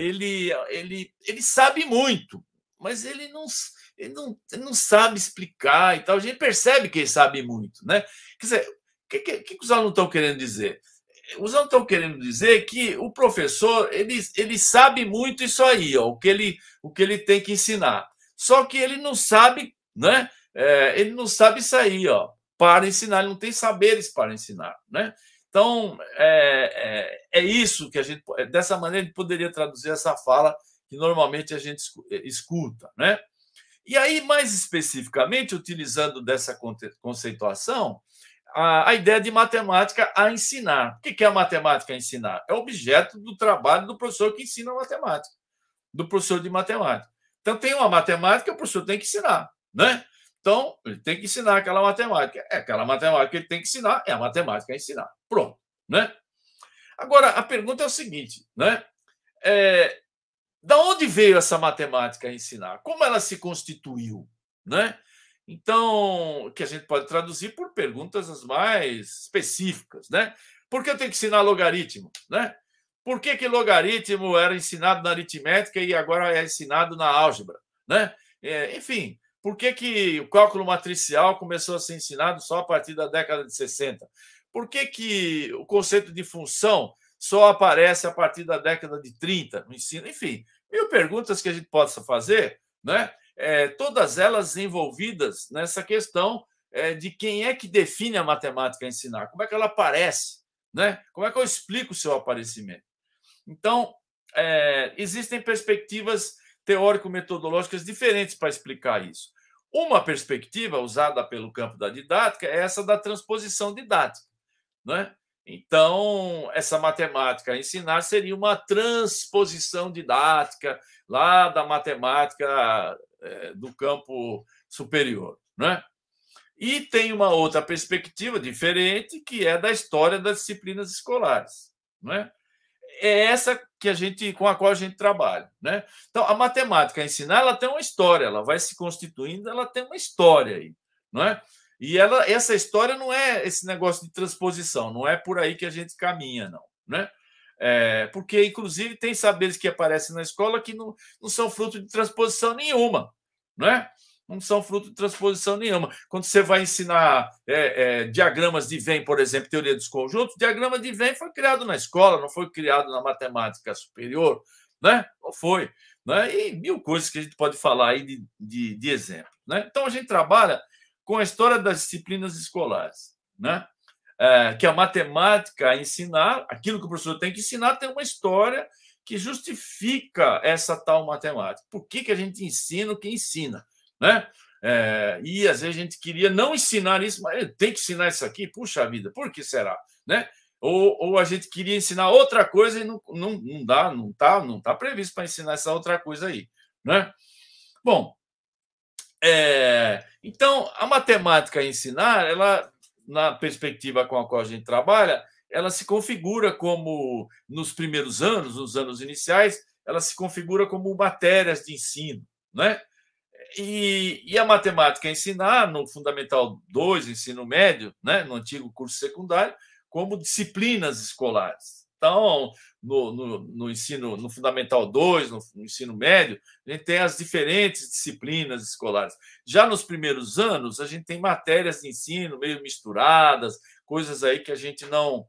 [SPEAKER 2] sabe muito, mas ele não sabe explicar e tal. A gente percebe que ele sabe muito. Né? Quer dizer, o que os alunos estão querendo dizer? Os alunos estão querendo dizer que o professor ele sabe muito isso aí, ó, o que ele tem que ensinar. Só que ele não sabe, né? Ele não sabe isso aí, ó, para ensinar, ele não tem saberes para ensinar. Né? Então, é isso que a gente... Dessa maneira, a gente poderia traduzir essa fala que normalmente a gente escuta. Né? E aí, mais especificamente, utilizando dessa conceituação, a ideia de matemática a ensinar. O que é a matemática a ensinar? É objeto do trabalho do professor que ensina matemática, do professor de matemática. Então, tem uma matemática que o professor tem que ensinar. Né? Então, ele tem que ensinar aquela matemática. Aquela matemática que ele tem que ensinar é a matemática a ensinar. Pronto. Né? Agora, a pergunta é o seguinte, né? Da onde veio essa matemática a ensinar? Como ela se constituiu? Né? Então, que a gente pode traduzir por perguntas as mais específicas. Né? Por que eu tenho que ensinar logaritmo? Né? Por que logaritmo era ensinado na aritmética e agora é ensinado na álgebra? Né? Enfim, por que o cálculo matricial começou a ser ensinado só a partir da década de 60? Por que o conceito de função só aparece a partir da década de 30 no ensino? Enfim, mil perguntas que a gente possa fazer, né? Todas elas envolvidas nessa questão de quem é que define a matemática a ensinar, como é que ela aparece, né? Como é que eu explico o seu aparecimento. Então, existem perspectivas teórico-metodológicas diferentes para explicar isso. Uma perspectiva usada pelo campo da didática é essa da transposição didática. Né? Então, essa matemática a ensinar seria uma transposição didática lá da matemática do campo superior. Né? E tem uma outra perspectiva diferente, que é da história das disciplinas escolares, né? É essa com a qual a gente trabalha, né? Então, a matemática a ensinar, ela tem uma história, ela vai se constituindo, ela tem uma história aí, não é? E essa história não é esse negócio de transposição, não é por aí que a gente caminha, não, né? Porque, inclusive, tem saberes que aparecem na escola que não são fruto de transposição nenhuma, não é? Não são fruto de transposição nenhuma. Quando você vai ensinar diagramas de Venn, por exemplo, teoria dos conjuntos, diagrama de Venn foi criado na escola, não foi criado na matemática superior, né? Não foi. Né? E mil coisas que a gente pode falar aí de exemplo. Né? Então, a gente trabalha com a história das disciplinas escolares, né? Que a matemática a ensinar, aquilo que o professor tem que ensinar, tem uma história que justifica essa tal matemática. Por que a gente ensina o que ensina? Né? E às vezes a gente queria não ensinar isso, mas tem que ensinar isso aqui, puxa vida, por que será? Né? Ou a gente queria ensinar outra coisa e não está previsto para ensinar essa outra coisa aí. Né? Bom, então a matemática a ensinar, ela, na perspectiva com a qual a gente trabalha, ela se configura como, nos primeiros anos, nos anos iniciais, ela se configura como matérias de ensino, né? E a matemática a ensinar no Fundamental 2, ensino médio, né, no antigo curso secundário, como disciplinas escolares. Então, no ensino, no Fundamental 2, no ensino médio, a gente tem as diferentes disciplinas escolares. Já nos primeiros anos, a gente tem matérias de ensino meio misturadas, coisas aí que a gente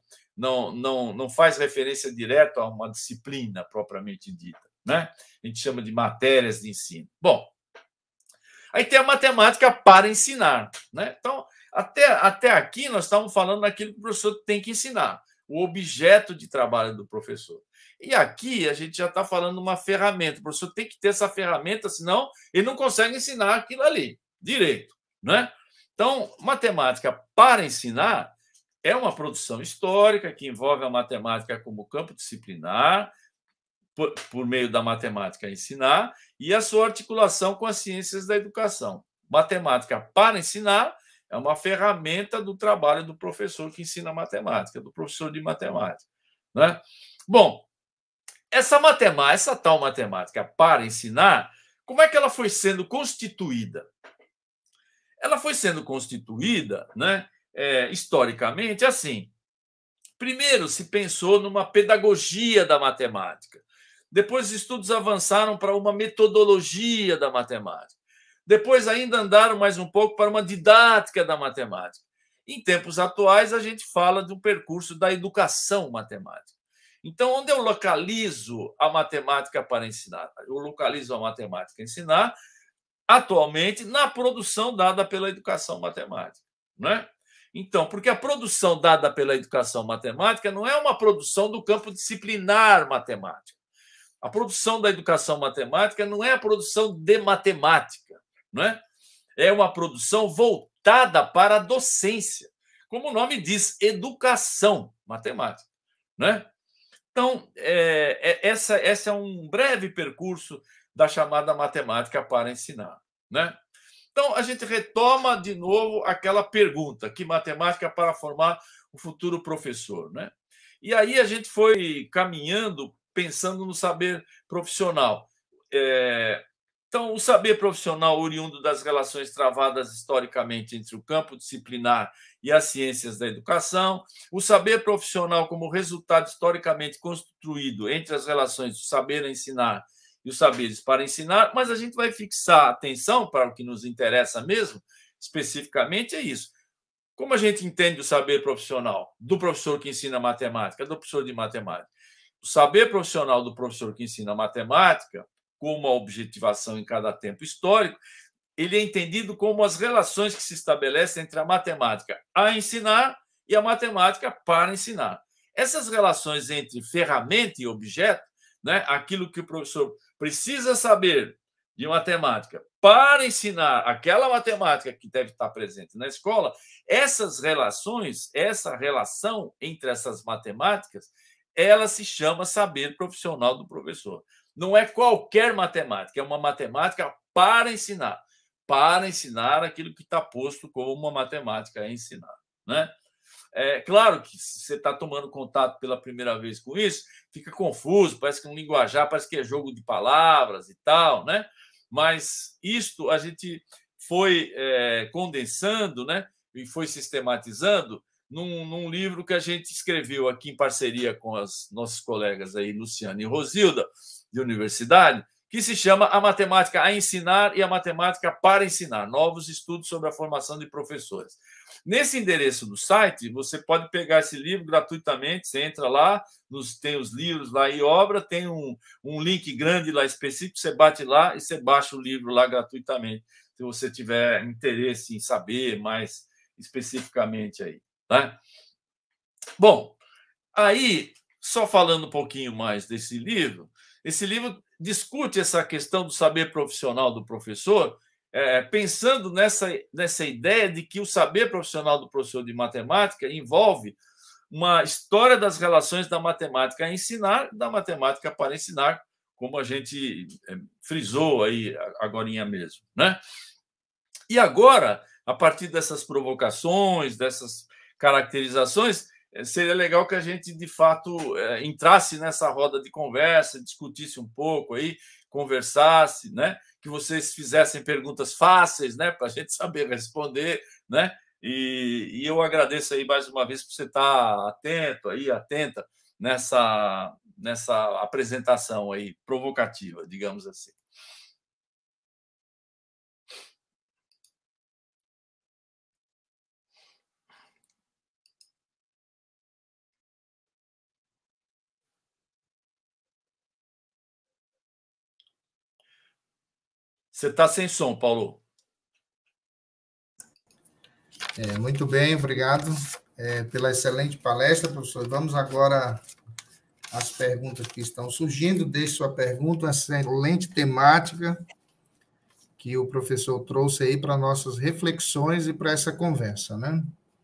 [SPEAKER 2] não faz referência direta a uma disciplina propriamente dita, né? A gente chama de matérias de ensino. Bom, aí tem a matemática para ensinar, né? Então, até aqui nós estamos falando daquilo que o professor tem que ensinar, o objeto de trabalho do professor. E aqui a gente já está falando de uma ferramenta. O professor tem que ter essa ferramenta, senão ele não consegue ensinar aquilo ali direito, né? Então, matemática para ensinar é uma produção histórica que envolve a matemática como campo disciplinar, por meio da matemática a ensinar, e a sua articulação com as ciências da educação. Matemática para ensinar é uma ferramenta do trabalho do professor que ensina matemática, do professor de matemática. Né? Bom, essa tal matemática para ensinar, como é que ela foi sendo constituída? Ela foi sendo constituída, né, historicamente, assim. Primeiro se pensou numa pedagogia da matemática. Depois, os estudos avançaram para uma metodologia da matemática. Depois, ainda andaram mais um pouco para uma didática da matemática. Em tempos atuais, a gente fala do percurso da educação matemática. Então, onde eu localizo a matemática para ensinar? Eu localizo a matemática a ensinar atualmente na produção dada pela educação matemática. Né? Então, porque a produção dada pela educação matemática não é uma produção do campo disciplinar matemático. A produção da educação matemática não é a produção de matemática, não é? É uma produção voltada para a docência, como o nome diz, educação matemática, né? Então, essa é um breve percurso da chamada matemática para ensinar, né? Então, a gente retoma de novo aquela pergunta: que matemática para formar o futuro professor, né? E aí a gente foi caminhando pensando no saber profissional. Então, o saber profissional oriundo das relações travadas historicamente entre o campo disciplinar e as ciências da educação, o saber profissional como resultado historicamente construído entre as relações do saber a ensinar e os saberes para ensinar, mas a gente vai fixar atenção para o que nos interessa mesmo, especificamente, é isso. Como a gente entende o saber profissional do professor que ensina matemática, do professor de matemática? O saber profissional do professor que ensina matemática, com uma objetivação em cada tempo histórico, ele é entendido como as relações que se estabelecem entre a matemática a ensinar e a matemática para ensinar. Essas relações entre ferramenta e objeto, né, aquilo que o professor precisa saber de matemática para ensinar aquela matemática que deve estar presente na escola, essas relações, essa relação entre essas matemáticas, ela se chama saber profissional do professor. Não é qualquer matemática, é uma matemática para ensinar. para ensinar aquilo que está posto como uma matemática a ensinar, né? É claro que se você está tomando contato pela primeira vez com isso, fica confuso, parece que é um linguajar, parece que é jogo de palavras e tal, né? Mas isto a gente foi condensando, né? E foi sistematizando num livro que a gente escreveu aqui em parceria com as nossos colegas aí, Luciana e Rosilda, de universidade, que se chama A Matemática a Ensinar e a Matemática para Ensinar, novos estudos sobre a formação de professores. Nesse endereço do site, você pode pegar esse livro gratuitamente, você entra lá, tem os livros lá e obra, tem um link grande lá específico, você bate lá e você baixa o livro lá gratuitamente, se você tiver interesse em saber mais especificamente aí. Tá? Bom, aí, só falando um pouquinho mais desse livro, esse livro discute essa questão do saber profissional do professor, pensando nessa ideia de que o saber profissional do professor de matemática envolve uma história das relações da matemática a ensinar e da matemática para ensinar, como a gente frisou aí agorinha mesmo, né? E agora, a partir dessas provocações, dessas caracterizações, seria legal que a gente, de fato, entrasse nessa roda de conversa, discutisse um pouco aí, conversasse, né? Que vocês fizessem perguntas fáceis, né? Para a gente saber responder, né? E eu agradeço aí mais uma vez por você estar atento aí, atenta nessa apresentação aí provocativa, digamos assim. Você está sem som, Paulo.
[SPEAKER 1] Muito bem, obrigado pela excelente palestra, professor. Vamos agora às perguntas que estão surgindo. Deixe sua pergunta, uma excelente temática que o professor trouxe aí para nossas reflexões e para essa conversa, né?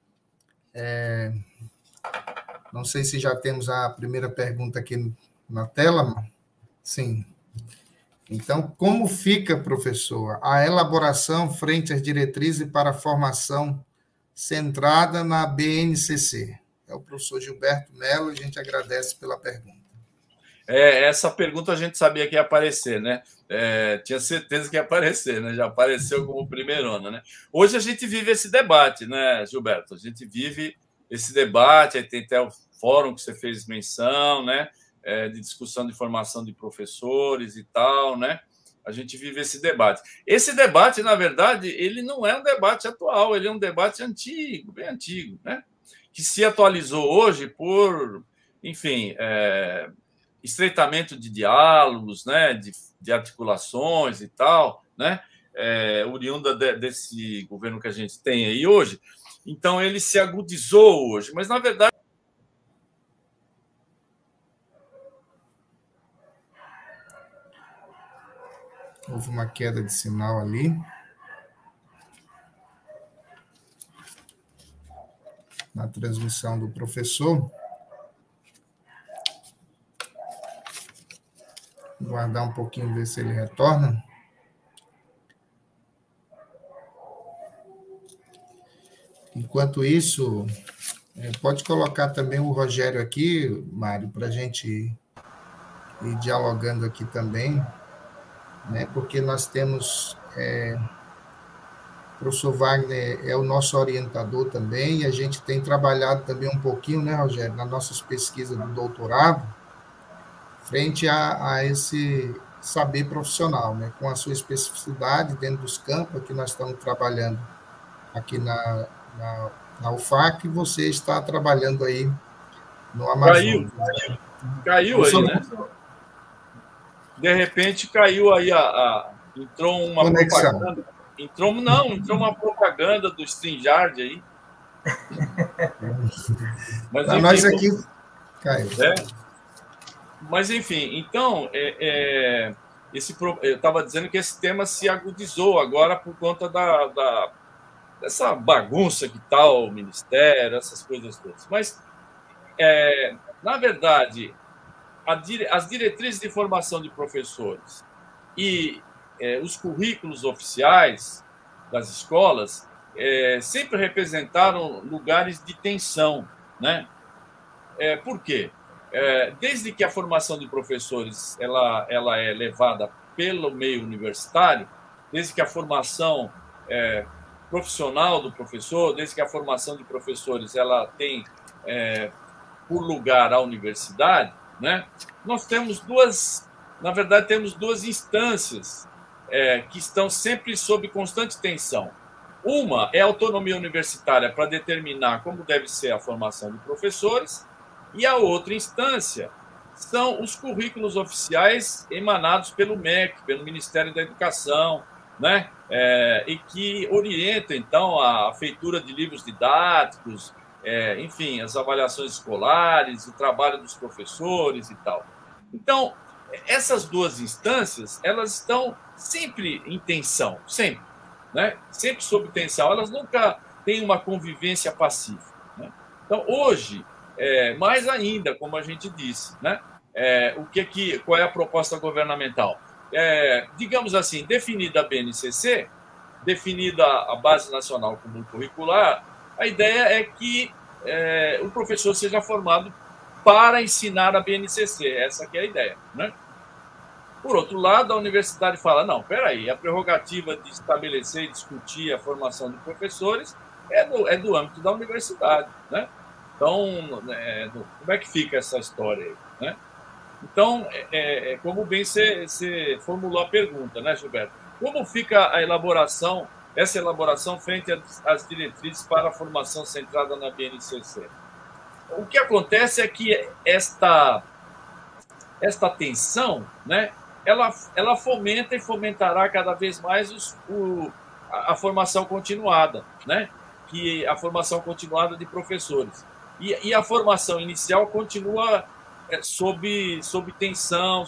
[SPEAKER 1] Não sei se já temos a primeira pergunta aqui na tela. Sim. Então, como fica, professor, a elaboração frente às diretrizes para a formação centrada na BNCC? É o professor Gilberto Mello, a gente agradece pela pergunta.
[SPEAKER 2] Essa pergunta a gente sabia que ia aparecer, né? Tinha certeza que ia aparecer, né? Já apareceu como primeirona, né? Hoje a gente vive esse debate, né, Gilberto? A gente vive esse debate, aí tem até o fórum que você fez menção, né? De discussão de formação de professores e tal, né? A gente vive esse debate. Esse debate, na verdade, ele não é um debate atual, ele é um debate antigo, bem antigo, né? Que se atualizou hoje por, enfim, estreitamento de diálogos, né? De articulações e tal, né? Oriunda desse governo que a gente tem aí hoje. Então, ele se agudizou hoje, mas, na verdade,
[SPEAKER 1] houve uma queda de sinal ali. Na transmissão do professor. Vou guardar um pouquinho, ver se ele retorna. Enquanto isso, pode colocar também o Rogério aqui, Mário, para a gente ir dialogando aqui também, né? Porque nós temos... o professor Wagner é o nosso orientador também, e a gente tem trabalhado também um pouquinho, né, Rogério, nas nossas pesquisas do doutorado, frente a esse saber profissional, né, com a sua especificidade dentro dos campos que nós estamos trabalhando aqui na UFAC, e você está trabalhando aí no Amazonas.
[SPEAKER 2] Caiu aí, né? De repente caiu aí entrou uma
[SPEAKER 1] conexão.
[SPEAKER 2] Propaganda. Entrou uma propaganda do StreamYard aí. Mas, enfim,
[SPEAKER 1] nós aqui caiu.
[SPEAKER 2] Mas, enfim, então, eu estava dizendo que esse tema se agudizou agora por conta dessa bagunça que está o Ministério, essas coisas todas. Mas, na verdade, as diretrizes de formação de professores e os currículos oficiais, das escolas sempre representaram lugares de tensão, né? Por quê? Desde que a formação de professores ela é levada pelo meio universitário, desde que a formação profissional do professor, desde que a formação de professores ela tem por lugar a universidade, né? Nós temos na verdade, temos duas instâncias que estão sempre sob constante tensão. Uma é a autonomia universitária para determinar como deve ser a formação de professores, e a outra instância são os currículos oficiais emanados pelo MEC, pelo Ministério da Educação, né? E que orientam, então, a feitura de livros didáticos, enfim, as avaliações escolares, o trabalho dos professores e tal. Então, essas duas instâncias, elas estão sempre em tensão, sempre, né? Sempre sob tensão, elas nunca têm uma convivência pacífica, né? Então, hoje, mais ainda, como a gente disse, né? Qual é a proposta governamental? Digamos assim, definida a BNCC, definida a Base Nacional Comum Curricular, a ideia é que o professor seja formado para ensinar a BNCC, essa que é a ideia, né? Por outro lado, a universidade fala, não, peraí, a prerrogativa de estabelecer e discutir a formação de professores é do âmbito da universidade, né? Então, como é que fica essa história aí, né? Então, como bem você formulou a pergunta, né, Gilberto? Como fica essa elaboração frente às diretrizes para a formação centrada na BNCC? O que acontece é que esta tensão, né, ela fomenta e fomentará cada vez mais a formação continuada, né? Que a formação continuada de professores. E a formação inicial continua sob tensão,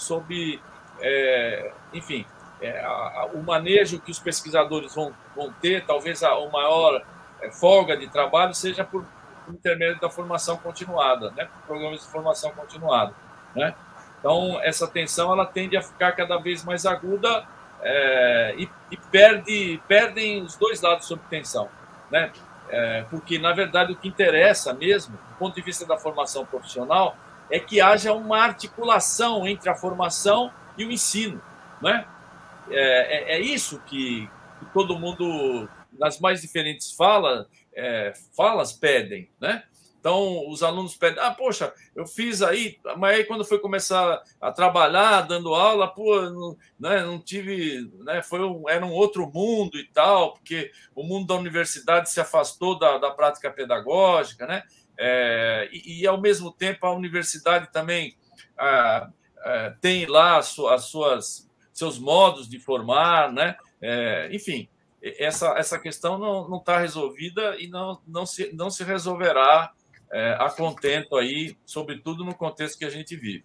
[SPEAKER 2] enfim, o manejo que os pesquisadores vão ter, talvez a maior folga de trabalho seja por intermédio da formação continuada, né? Programas de formação continuada, né? Então, essa tensão ela tende a ficar cada vez mais aguda e perdem os dois lados sob tensão, né? Porque, na verdade, o que interessa mesmo, do ponto de vista da formação profissional, é que haja uma articulação entre a formação e o ensino, né? Isso que todo mundo, nas mais diferentes falas pedem, né? Então, os alunos pedem, poxa, eu fiz aí, mas aí quando foi começar a trabalhar, dando aula, pô, não tive, né, era um outro mundo e tal, porque o mundo da universidade se afastou da prática pedagógica, né? E, ao mesmo tempo, a universidade também tem lá seus modos de formar, né? Enfim, essa questão não está resolvida e não se resolverá a contento aí, sobretudo no contexto que a gente vive.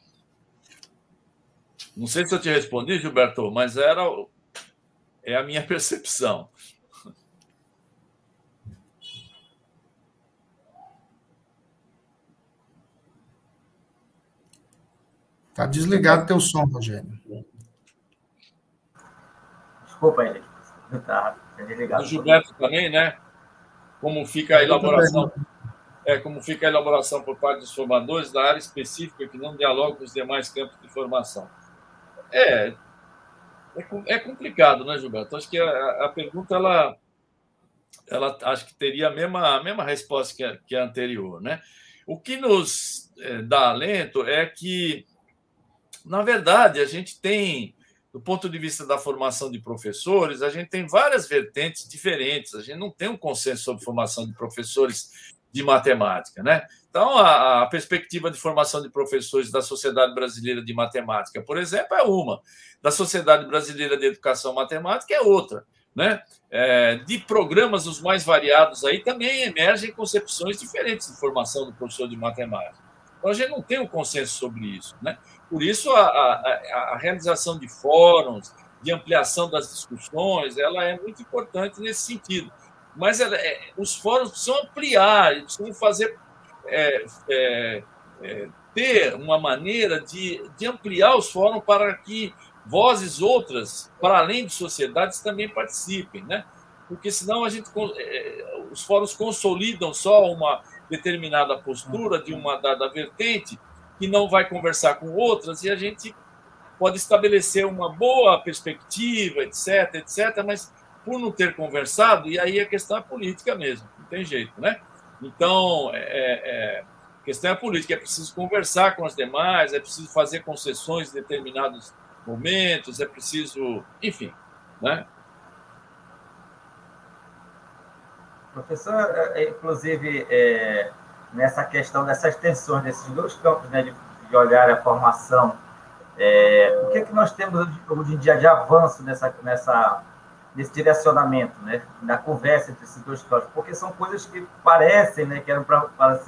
[SPEAKER 2] Não sei se eu te respondi, Gilberto, mas é a minha percepção.
[SPEAKER 1] Está desligado teu som, Rogério.
[SPEAKER 3] Desculpa aí, está desligado.
[SPEAKER 2] O Gilberto também, né? Como fica a elaboração? Como fica a elaboração por parte dos formadores da área específica que não dialoga com os demais campos de formação? É complicado, né, Gilberto? Acho que a pergunta ela acho que teria a mesma resposta que a anterior, né? O que nos dá alento é que, na verdade, a gente tem, do ponto de vista da formação de professores, a gente tem várias vertentes diferentes. A gente não tem um consenso sobre formação de professores de matemática, né? Então, a perspectiva de formação de professores da Sociedade Brasileira de Matemática, por exemplo, é uma. Da Sociedade Brasileira de Educação Matemática é outra, né? De programas os mais variados aí também emergem concepções diferentes de formação do professor de matemática. Então, a gente não tem um consenso sobre isso, né? Por isso, a realização de fóruns, de ampliação das discussões, ela é muito importante nesse sentido. Mas os fóruns precisam ampliar, eles precisam fazer ter uma maneira de ampliar os fóruns para que vozes outras, para além de sociedades, também participem, né? porque senão os fóruns consolidam só uma determinada postura de uma dada vertente que não vai conversar com outras, e a gente pode estabelecer uma boa perspectiva, etc., etc., mas por não ter conversado, e aí a questão é política mesmo, não tem jeito, né? Então, a questão é política, é preciso conversar com as demais, é preciso fazer concessões em determinados momentos, é preciso, enfim, né?
[SPEAKER 3] Professor, inclusive, nessa questão dessas tensões, desses dois campos, né, de olhar a formação, o que é que nós temos hoje em dia de avanço nesse direcionamento, né, na conversa entre esses dois campos? Porque são coisas que parecem, né, que eram para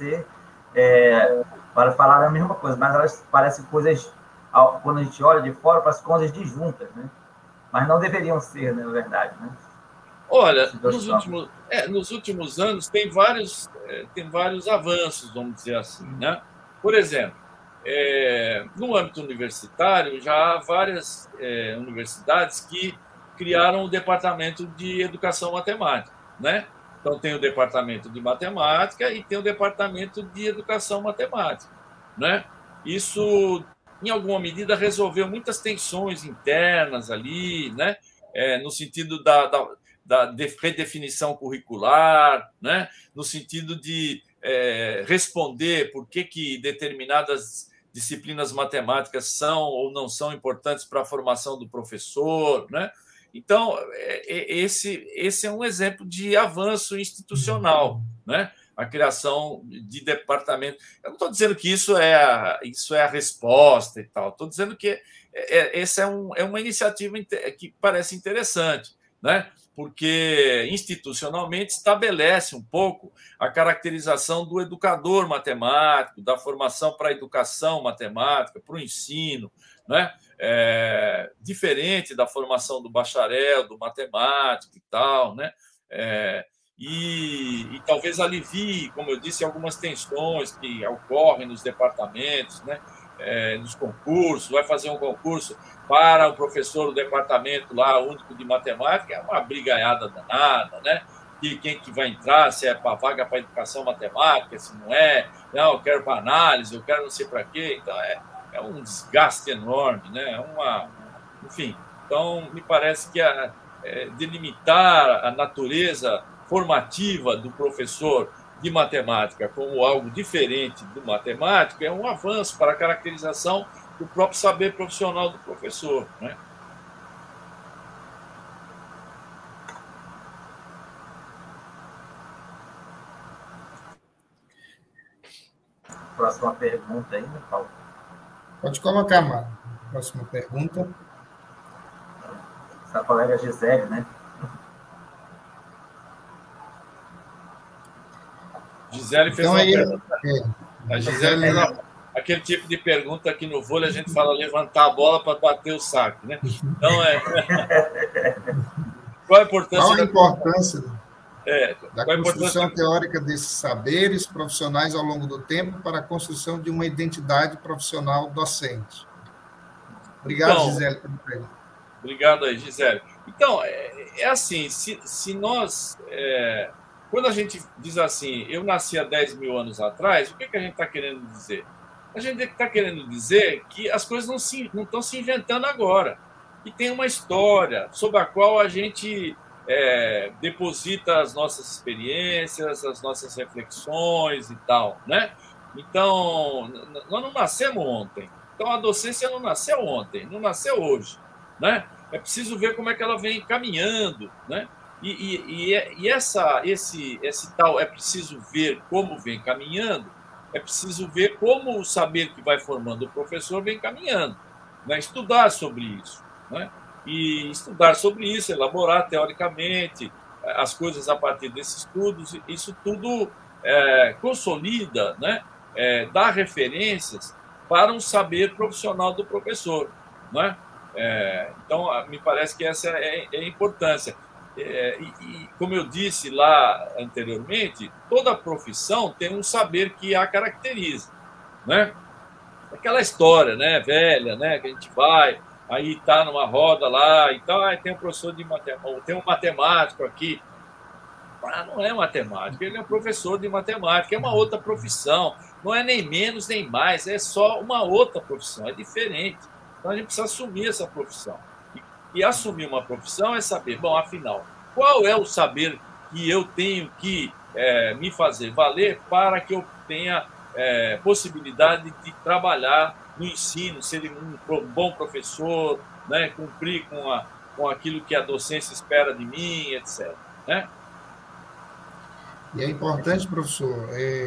[SPEAKER 3] falar a mesma coisa, mas elas parecem coisas, quando a gente olha de fora, parecem coisas disjuntas, né? Mas não deveriam ser, né, na verdade, né?
[SPEAKER 2] Olha, nos últimos anos tem vários avanços, vamos dizer assim, né? Por exemplo, no âmbito universitário, já há várias universidades que criaram o departamento de educação matemática, né? Então, tem o departamento de matemática e tem o departamento de educação matemática, né? Isso, em alguma medida, resolveu muitas tensões internas ali, né? No sentido da redefinição curricular, né? No sentido de responder por que determinadas disciplinas matemáticas são ou não são importantes para a formação do professor, né? Então, esse é um exemplo de avanço institucional, né? A criação de departamento. Eu não estou dizendo que isso é a resposta e tal, estou dizendo que essa é uma iniciativa que parece interessante, né? Porque institucionalmente estabelece um pouco a caracterização do educador matemático, da formação para a educação matemática, para o ensino, né? Diferente da formação do bacharel, do matemático e tal, né? E talvez alivie, como eu disse, algumas tensões que ocorrem nos departamentos, né? Nos concursos, vai fazer um concurso para o professor do departamento lá, único de matemática, é uma brigaiada danada, né? E quem que vai entrar, se é para vaga para educação matemática, se não, eu quero para análise, eu quero não sei para quê, então é um desgaste enorme, né? Enfim, então me parece que delimitar a natureza formativa do professor de matemática como algo diferente do matemático é um avanço para a caracterização do próprio saber profissional do professor, né?
[SPEAKER 3] Próxima pergunta aí, né, Paulo?
[SPEAKER 1] Pode colocar, Mário. Próxima pergunta.
[SPEAKER 3] Essa colega Gisele, né?
[SPEAKER 2] Gisele fez uma pergunta. A Gisele fez aquele tipo de pergunta que no vôlei a gente fala levantar a bola para bater o saque, né? Então, qual a importância
[SPEAKER 1] da construção teórica desses saberes profissionais ao longo do tempo para a construção de uma identidade profissional docente? Obrigado, então, Gisele, pela pergunta.
[SPEAKER 2] Obrigado aí, Gisele. Então, assim, se nós... quando a gente diz assim, eu nasci há 10 mil anos atrás, o que a gente está querendo dizer? A gente está querendo dizer que as coisas não estão se inventando agora. E tem uma história sobre a qual a gente deposita as nossas experiências, as nossas reflexões e tal, né? Então, nós não nascemos ontem. Então, a docência não nasceu ontem, não nasceu hoje, né? É preciso ver como é que ela vem caminhando, né? Esse tal é preciso ver como vem caminhando, é preciso ver como o saber que vai formando o professor vem caminhando, né? Estudar sobre isso, né? E estudar sobre isso, elaborar teoricamente as coisas a partir desses estudos, isso tudo consolida, né? Dá referências para um saber profissional do professor, né? Então, me parece que essa é a importância. E como eu disse lá anteriormente, toda profissão tem um saber que a caracteriza, né? Aquela história, né, velha, né, que a gente vai, aí está numa roda lá e tal, aí tem um professor de matemática, tem um matemático aqui Não é matemática, ele é um professor de matemática, é uma outra profissão, não é nem menos nem mais, é só uma outra profissão, é diferente. Então a gente precisa assumir essa profissão. E assumir uma profissão é saber, bom, afinal, qual é o saber que eu tenho que me fazer valer para que eu tenha possibilidade de trabalhar no ensino, ser um bom professor, né, cumprir com aquilo que a docência espera de mim, etc. Né?
[SPEAKER 1] E é importante, professor,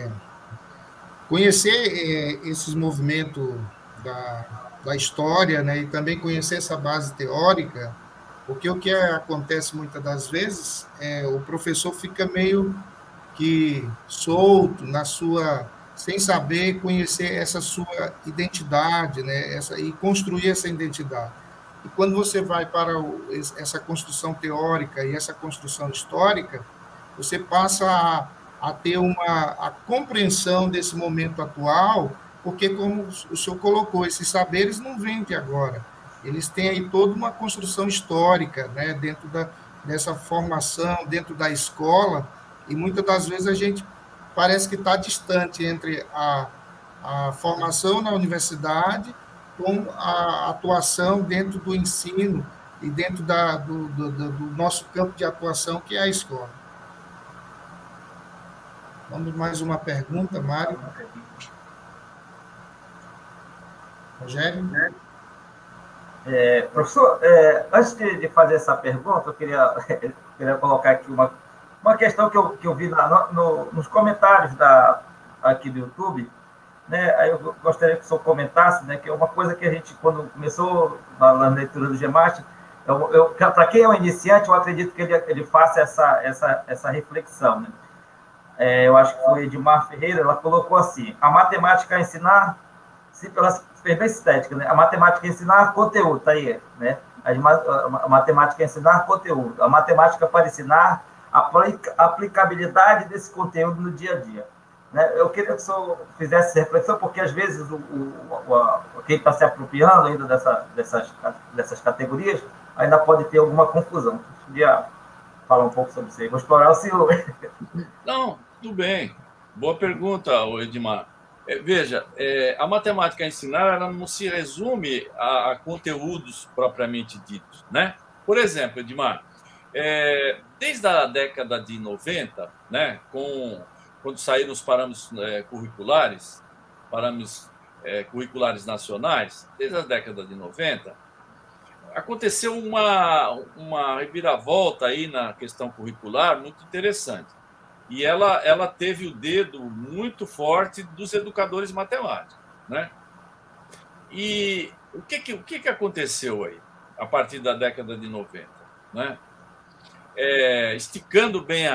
[SPEAKER 1] conhecer esses movimentos da história, né, e também conhecer essa base teórica, porque o que acontece muitas das vezes o professor fica meio que solto sem saber conhecer essa sua identidade, né, e construir essa identidade. E quando você vai para essa construção teórica e essa construção histórica, você passa a ter a compreensão desse momento atual, porque, como o senhor colocou, esses saberes não vêm de agora. Eles têm aí toda uma construção histórica, né, dentro dessa formação, dentro da escola, e muitas das vezes a gente parece que está distante entre a formação na universidade com a atuação dentro do ensino e dentro do nosso campo de atuação, que é a escola. Vamos mais uma pergunta, Mário. Rogério?
[SPEAKER 3] Professor, antes de fazer essa pergunta, eu queria colocar aqui uma questão que eu vi nos comentários aqui do YouTube, né? Aí eu gostaria que o senhor comentasse, né, que é uma coisa que a gente, quando começou na leitura do GEMAST, para quem é um iniciante, eu acredito que ele faça essa reflexão, né? Eu acho que foi Edmar Ferreira, ela colocou assim: a matemática a ensinar, pela bem estética, né? A matemática a ensinar conteúdo, tá aí, né? A matemática a ensinar conteúdo, a matemática para ensinar a aplicabilidade desse conteúdo no dia a dia. Né? Eu queria que o senhor fizesse essa reflexão, porque às vezes quem está se apropriando ainda dessas categorias ainda pode ter alguma confusão. Eu queria falar um pouco sobre isso aí. Vou explorar o senhor.
[SPEAKER 2] Não, tudo bem. Boa pergunta, Edmar. Veja, a matemática a ensinar, ela não se resume a conteúdos propriamente ditos, né? Por exemplo, Edmar, desde a década de 90, né, quando saíram os parâmetros curriculares, curriculares nacionais, desde a década de 90, aconteceu uma reviravolta aí na questão curricular muito interessante. E ela teve o dedo muito forte dos educadores matemáticos, né? E o que aconteceu aí, a partir da década de 90? Né? Esticando bem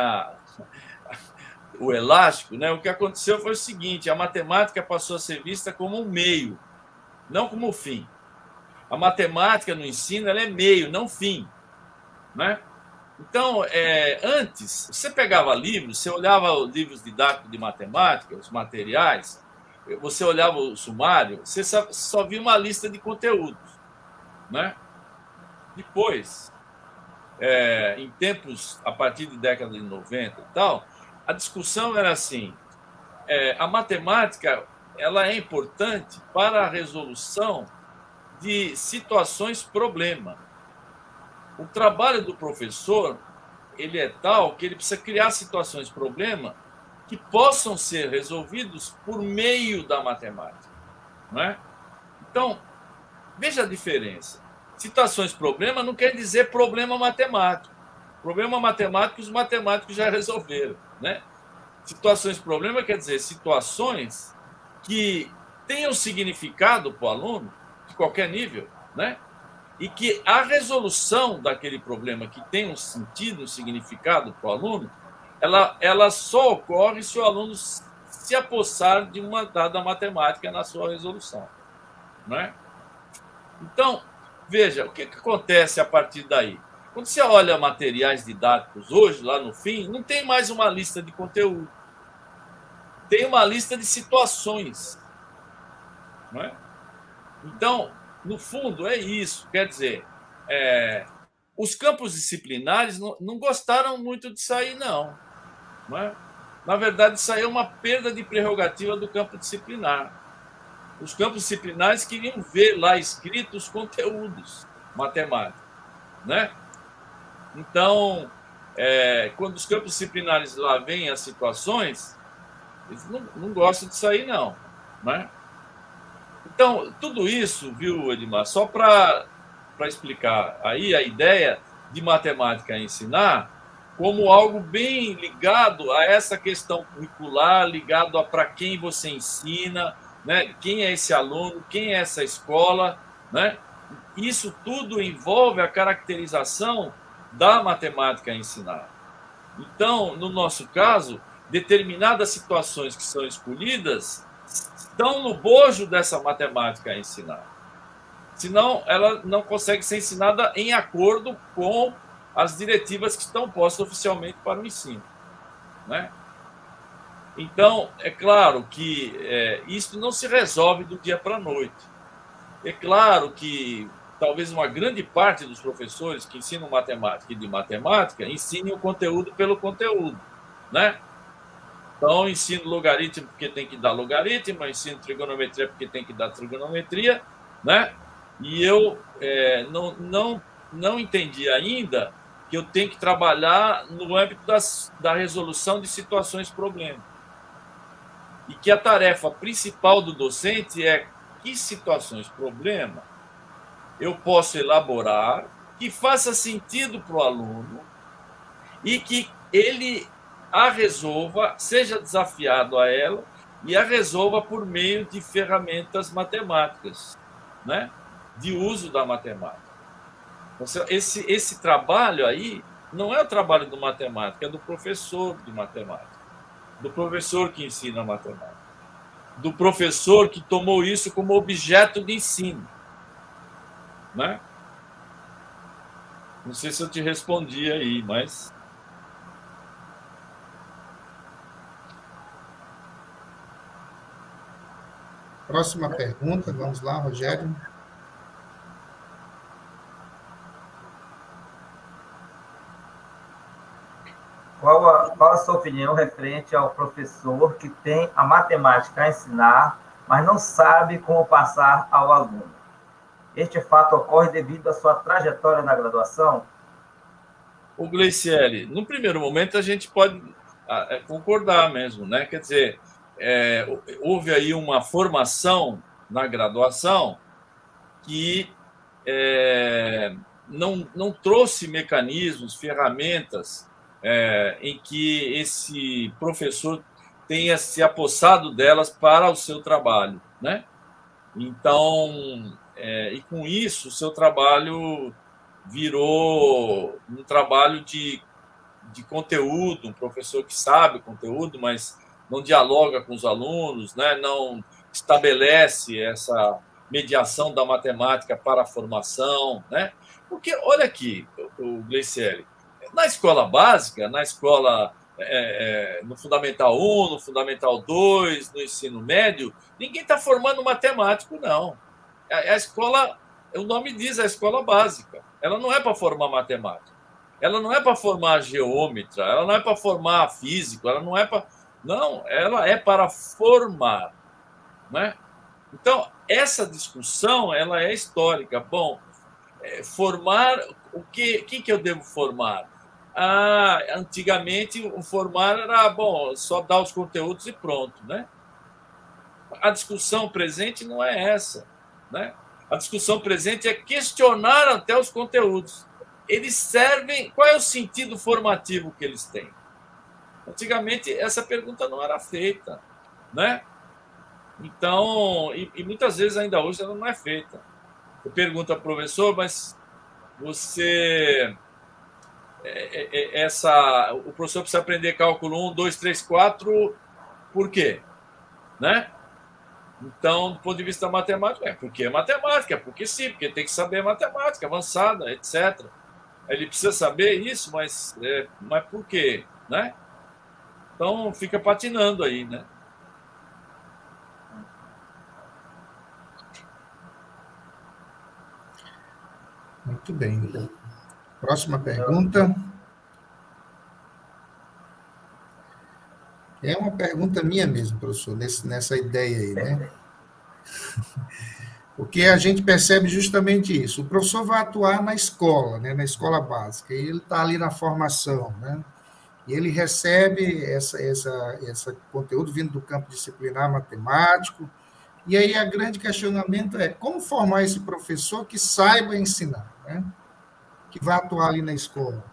[SPEAKER 2] o elástico, né? O que aconteceu foi o seguinte: a matemática passou a ser vista como um meio, não como um fim. A matemática no ensino, ela é meio, não fim, né? Então, antes, você pegava livros, você olhava os livros didáticos de matemática, os materiais, você olhava o sumário, você só via uma lista de conteúdos, né? Depois, em tempos, a partir de década de 90 e tal, a discussão era assim: a matemática ela é importante para a resolução de situações problema. O trabalho do professor, ele é tal que ele precisa criar situações problema que possam ser resolvidos por meio da matemática, não é? Então, veja a diferença. Situações problema não quer dizer problema matemático. Problema matemático os matemáticos já resolveram, né? Situações problema quer dizer situações que tenham significado para o aluno, de qualquer nível, né? E que a resolução daquele problema que tem um sentido, um significado para o aluno, ela só ocorre se o aluno se apossar de uma dada matemática na sua resolução, não é? Então, veja, o que acontece a partir daí? Quando você olha materiais didáticos hoje, lá no fim, não tem mais uma lista de conteúdo. Tem uma lista de situações, não é? Então, no fundo, é isso. Quer dizer, os campos disciplinares não gostaram muito disso aí, não. Não é? Na verdade, isso aí é uma perda de prerrogativa do campo disciplinar. Os campos disciplinares queriam ver lá escritos conteúdos matemáticos, né? Então, quando os campos disciplinares lá veem as situações, eles não gostam disso aí, não, né? Então, tudo isso, viu, Edmar, só para explicar aí a ideia de matemática ensinar como algo bem ligado a essa questão curricular, ligado a para quem você ensina, né? Quem é esse aluno, quem é essa escola, né? Isso tudo envolve a caracterização da matemática a ensinar. Então, no nosso caso, determinadas situações que são escolhidas estão no bojo dessa matemática a ensinar. Senão, ela não consegue ser ensinada em acordo com as diretivas que estão postas oficialmente para o ensino, né? Então, é claro que isso não se resolve do dia para a noite. É claro que talvez uma grande parte dos professores que ensinam matemática e de matemática ensinem o conteúdo pelo conteúdo, né? Então, ensino logaritmo porque tem que dar logaritmo, ensino trigonometria porque tem que dar trigonometria, né? E eu não entendi ainda que eu tenho que trabalhar no âmbito da resolução de situações problema. E que a tarefa principal do docente é que situações problema eu posso elaborar que faça sentido para o aluno e que ele a resolva, seja desafiado a ela e a resolva por meio de ferramentas matemáticas, né? De uso da matemática. Esse trabalho aí não é o trabalho do matemático, é do professor de matemática, do professor que ensina matemática, do professor que tomou isso como objeto de ensino, né? Não sei se eu te respondi aí, mas...
[SPEAKER 1] Próxima pergunta, vamos lá, Rogério.
[SPEAKER 3] Qual a sua opinião referente ao professor que tem a matemática a ensinar, mas não sabe como passar ao aluno? Este fato ocorre devido à sua trajetória na graduação?
[SPEAKER 2] O Gleicieri, no primeiro momento a gente pode concordar mesmo, né? Quer dizer, houve aí uma formação na graduação que não trouxe mecanismos, ferramentas em que esse professor tenha se apossado delas para o seu trabalho, né? Então, e com isso, o seu trabalho virou um trabalho de conteúdo, um professor que sabe o conteúdo, mas não dialoga com os alunos, né? Não estabelece essa mediação da matemática para a formação, né? Porque, olha aqui, o Gleicieri, na escola básica, na escola no Fundamental 1, no Fundamental 2, no ensino médio, ninguém está formando matemático, não. A escola, o nome diz, a escola básica. Ela não é para formar matemática. Ela não é para formar geômetra, ela não é para formar físico, ela não é para... Não, ela é para formar, né? Então, essa discussão, ela é histórica. Bom, formar, o que eu devo formar? Antigamente, o formar era, bom, só dar os conteúdos e pronto, né? A discussão presente não é essa, né? A discussão presente é questionar até os conteúdos. Eles servem... Qual é o sentido formativo que eles têm? Antigamente, essa pergunta não era feita, né? Então, e muitas vezes ainda hoje ela não é feita. Eu pergunto ao professor, mas você... o professor precisa aprender cálculo 1, 2, 3, 4, por quê? Né? Então, do ponto de vista matemático, porque é matemática, porque sim, porque tem que saber matemática avançada, etc. Ele precisa saber isso, mas por quê? Né? Então, fica patinando aí, né?
[SPEAKER 1] Muito bem. Próxima pergunta. É uma pergunta minha mesmo, professor, nessa ideia aí, né? Porque a gente percebe justamente isso. O professor vai atuar na escola, né, na escola básica, e ele está ali na formação, né? E ele recebe esse conteúdo vindo do campo disciplinar matemático, e aí o grande questionamento é como formar esse professor que saiba ensinar, né? Que vai atuar ali na escola.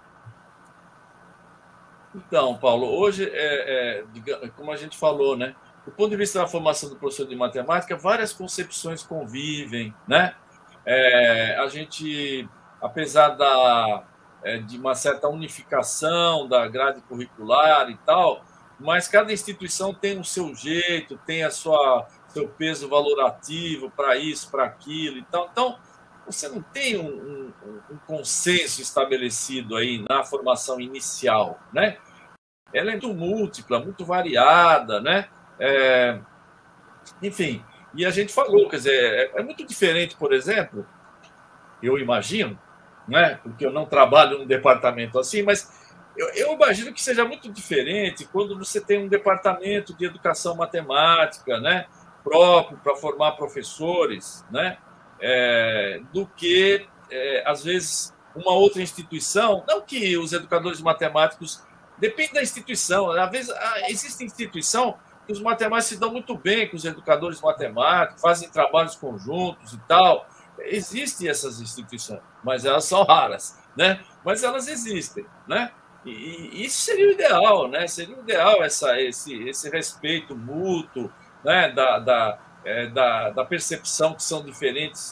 [SPEAKER 2] Então, Paulo, hoje, como a gente falou, né? Do ponto de vista da formação do professor de matemática, várias concepções convivem, né? A gente, apesar de uma certa unificação da grade curricular e tal, mas cada instituição tem o seu jeito, tem seu peso valorativo para isso, para aquilo e tal. Então, você não tem um consenso estabelecido aí na formação inicial, né? Ela é muito múltipla, muito variada, né? Enfim, e a gente falou, quer dizer, é muito diferente, por exemplo, eu imagino, né? Porque eu não trabalho num departamento assim, mas eu imagino que seja muito diferente quando você tem um departamento de educação matemática, né? Próprio para formar professores, né? Do que, às vezes, uma outra instituição. Não que os educadores matemáticos... Depende da instituição. Às vezes, existe instituição que os matemáticos se dão muito bem com os educadores matemáticos, fazem trabalhos conjuntos e tal. Existem essas instituições, mas elas são raras, né? Mas elas existem, né? E isso seria o ideal, né? Seria o ideal esse respeito mútuo, né? Da percepção que são diferentes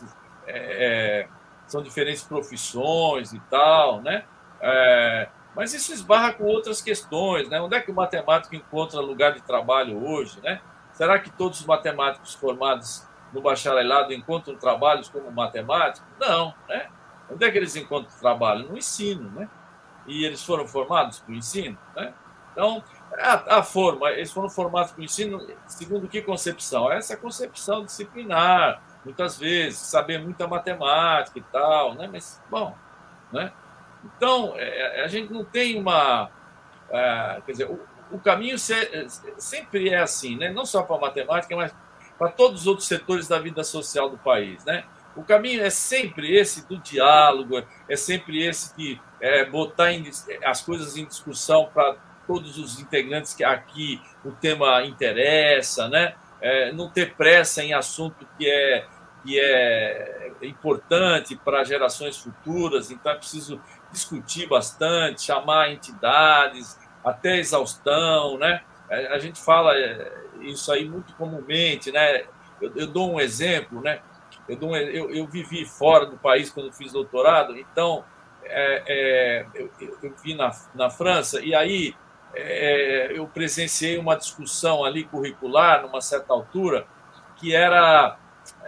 [SPEAKER 2] profissões e tal, né? Mas isso esbarra com outras questões, né? Onde é que o matemático encontra lugar de trabalho hoje, né? Será que todos os matemáticos formados no bacharelado encontram trabalhos como matemático? Não, né? Onde é que eles encontram trabalho? No ensino, né? E eles foram formados para o ensino, né? Então, eles foram formados para o ensino segundo que concepção? Essa concepção disciplinar, muitas vezes, saber muita matemática e tal, né? Mas, bom, né? Então, a gente não tem uma... quer dizer, o caminho sempre é assim, né? Não só para a matemática, mas para todos os outros setores da vida social do país, né? O caminho é sempre esse do diálogo, é sempre esse de botar as coisas em discussão para todos os integrantes que aqui o tema interessa, né? Não ter pressa em assunto que é importante para gerações futuras, então é preciso discutir bastante, chamar entidades, até exaustão, né? A gente fala isso aí muito comumente, né? Eu dou um exemplo, né? Eu vivi fora do país quando fiz doutorado, então eu vi na França, e aí eu presenciei uma discussão ali curricular, numa certa altura, que era...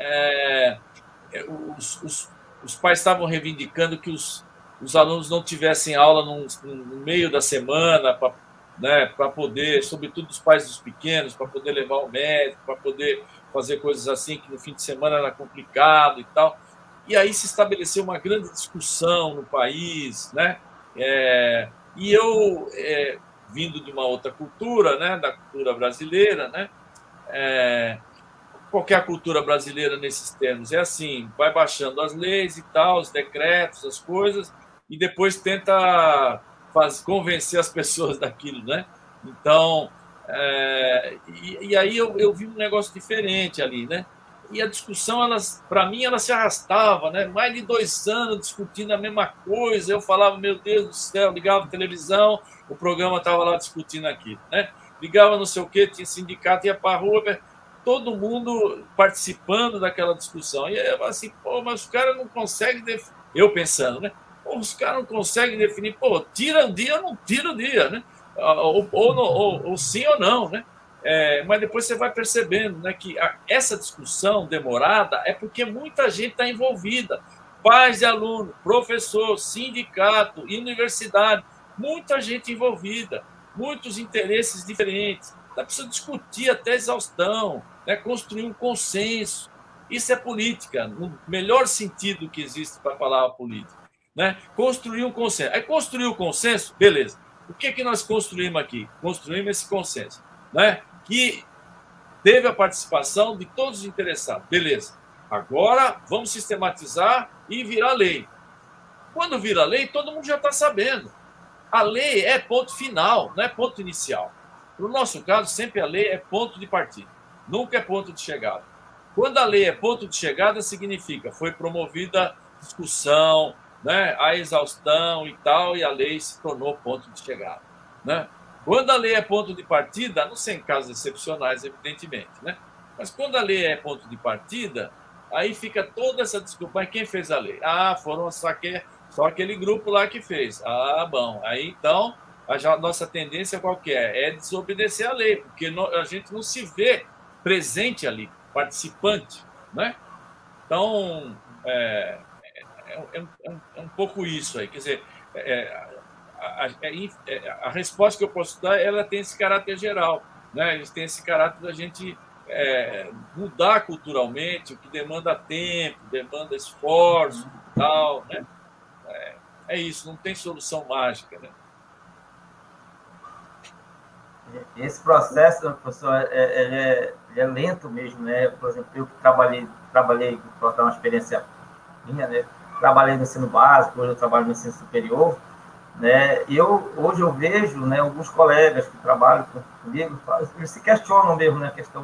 [SPEAKER 2] os pais estavam reivindicando que os alunos não tivessem aula no meio da semana, para poder, sobretudo os pais dos pequenos, para poder levar ao médico, para poder fazer coisas assim, que no fim de semana era complicado e tal. E aí se estabeleceu uma grande discussão no país, né? E eu, vindo de uma outra cultura, né, da cultura brasileira, né? Qualquer cultura brasileira nesses termos é assim, vai baixando as leis e tal, os decretos, as coisas, e depois tenta convencer as pessoas daquilo, né? Então, e aí eu vi um negócio diferente ali, né? E a discussão, para mim, ela se arrastava, né? Mais de 2 anos discutindo a mesma coisa. Eu falava, meu Deus do céu, ligava a televisão, o programa estava lá discutindo aquilo, né? Ligava não sei o quê, tinha sindicato, ia para a rua, todo mundo participando daquela discussão. E eu assim, pô, mas os caras não conseguem definir. Eu pensando, né? Pô, os caras não conseguem definir, pô, tira o dia ou não tira o dia, né? Ou sim ou não, né? Mas depois você vai percebendo, né, que essa discussão demorada é porque muita gente está envolvida. Pais de aluno, professor, sindicato, universidade, muita gente envolvida, muitos interesses diferentes. Então, precisa discutir até exaustão, né, construir um consenso. Isso é política, no melhor sentido que existe para a palavra política. Né? Construir um consenso. Aí construir o consenso, beleza. O que nós construímos aqui? Construímos esse consenso. né, que teve a participação de todos os interessados. Beleza. Agora vamos sistematizar e virar lei. Quando vira lei, todo mundo já está sabendo. A lei é ponto final, não é ponto inicial. No nosso caso, sempre a lei é ponto de partida, nunca é ponto de chegada. Quando a lei é ponto de chegada, significa foi promovida discussão, né, a exaustão e tal, e a lei se tornou ponto de chegada, né? Quando a lei é ponto de partida, não sei em casos excepcionais, evidentemente, né? Mas quando a lei é ponto de partida, aí fica toda essa desculpa. Mas quem fez a lei? Ah, foram só aquele grupo lá que fez. Ah, bom. Aí, então, a nossa tendência qual que é? É desobedecer a lei, porque a gente não se vê presente ali, participante, né? Então, é um pouco isso aí. Quer dizer, a resposta que eu posso dar, ela tem esse caráter geral, né? Eles têm esse caráter da gente mudar culturalmente, o que demanda tempo, demanda esforço e tal, né? É isso, não tem solução mágica, né?
[SPEAKER 3] Esse processo, professor, ele é lento mesmo, né? Por exemplo, eu que trabalhei, para dar uma experiência minha, né? Trabalhei no ensino básico, hoje eu trabalho no ensino superior, né? Hoje eu vejo, né, alguns colegas que trabalham comigo, eles se questionam mesmo, né, a questão,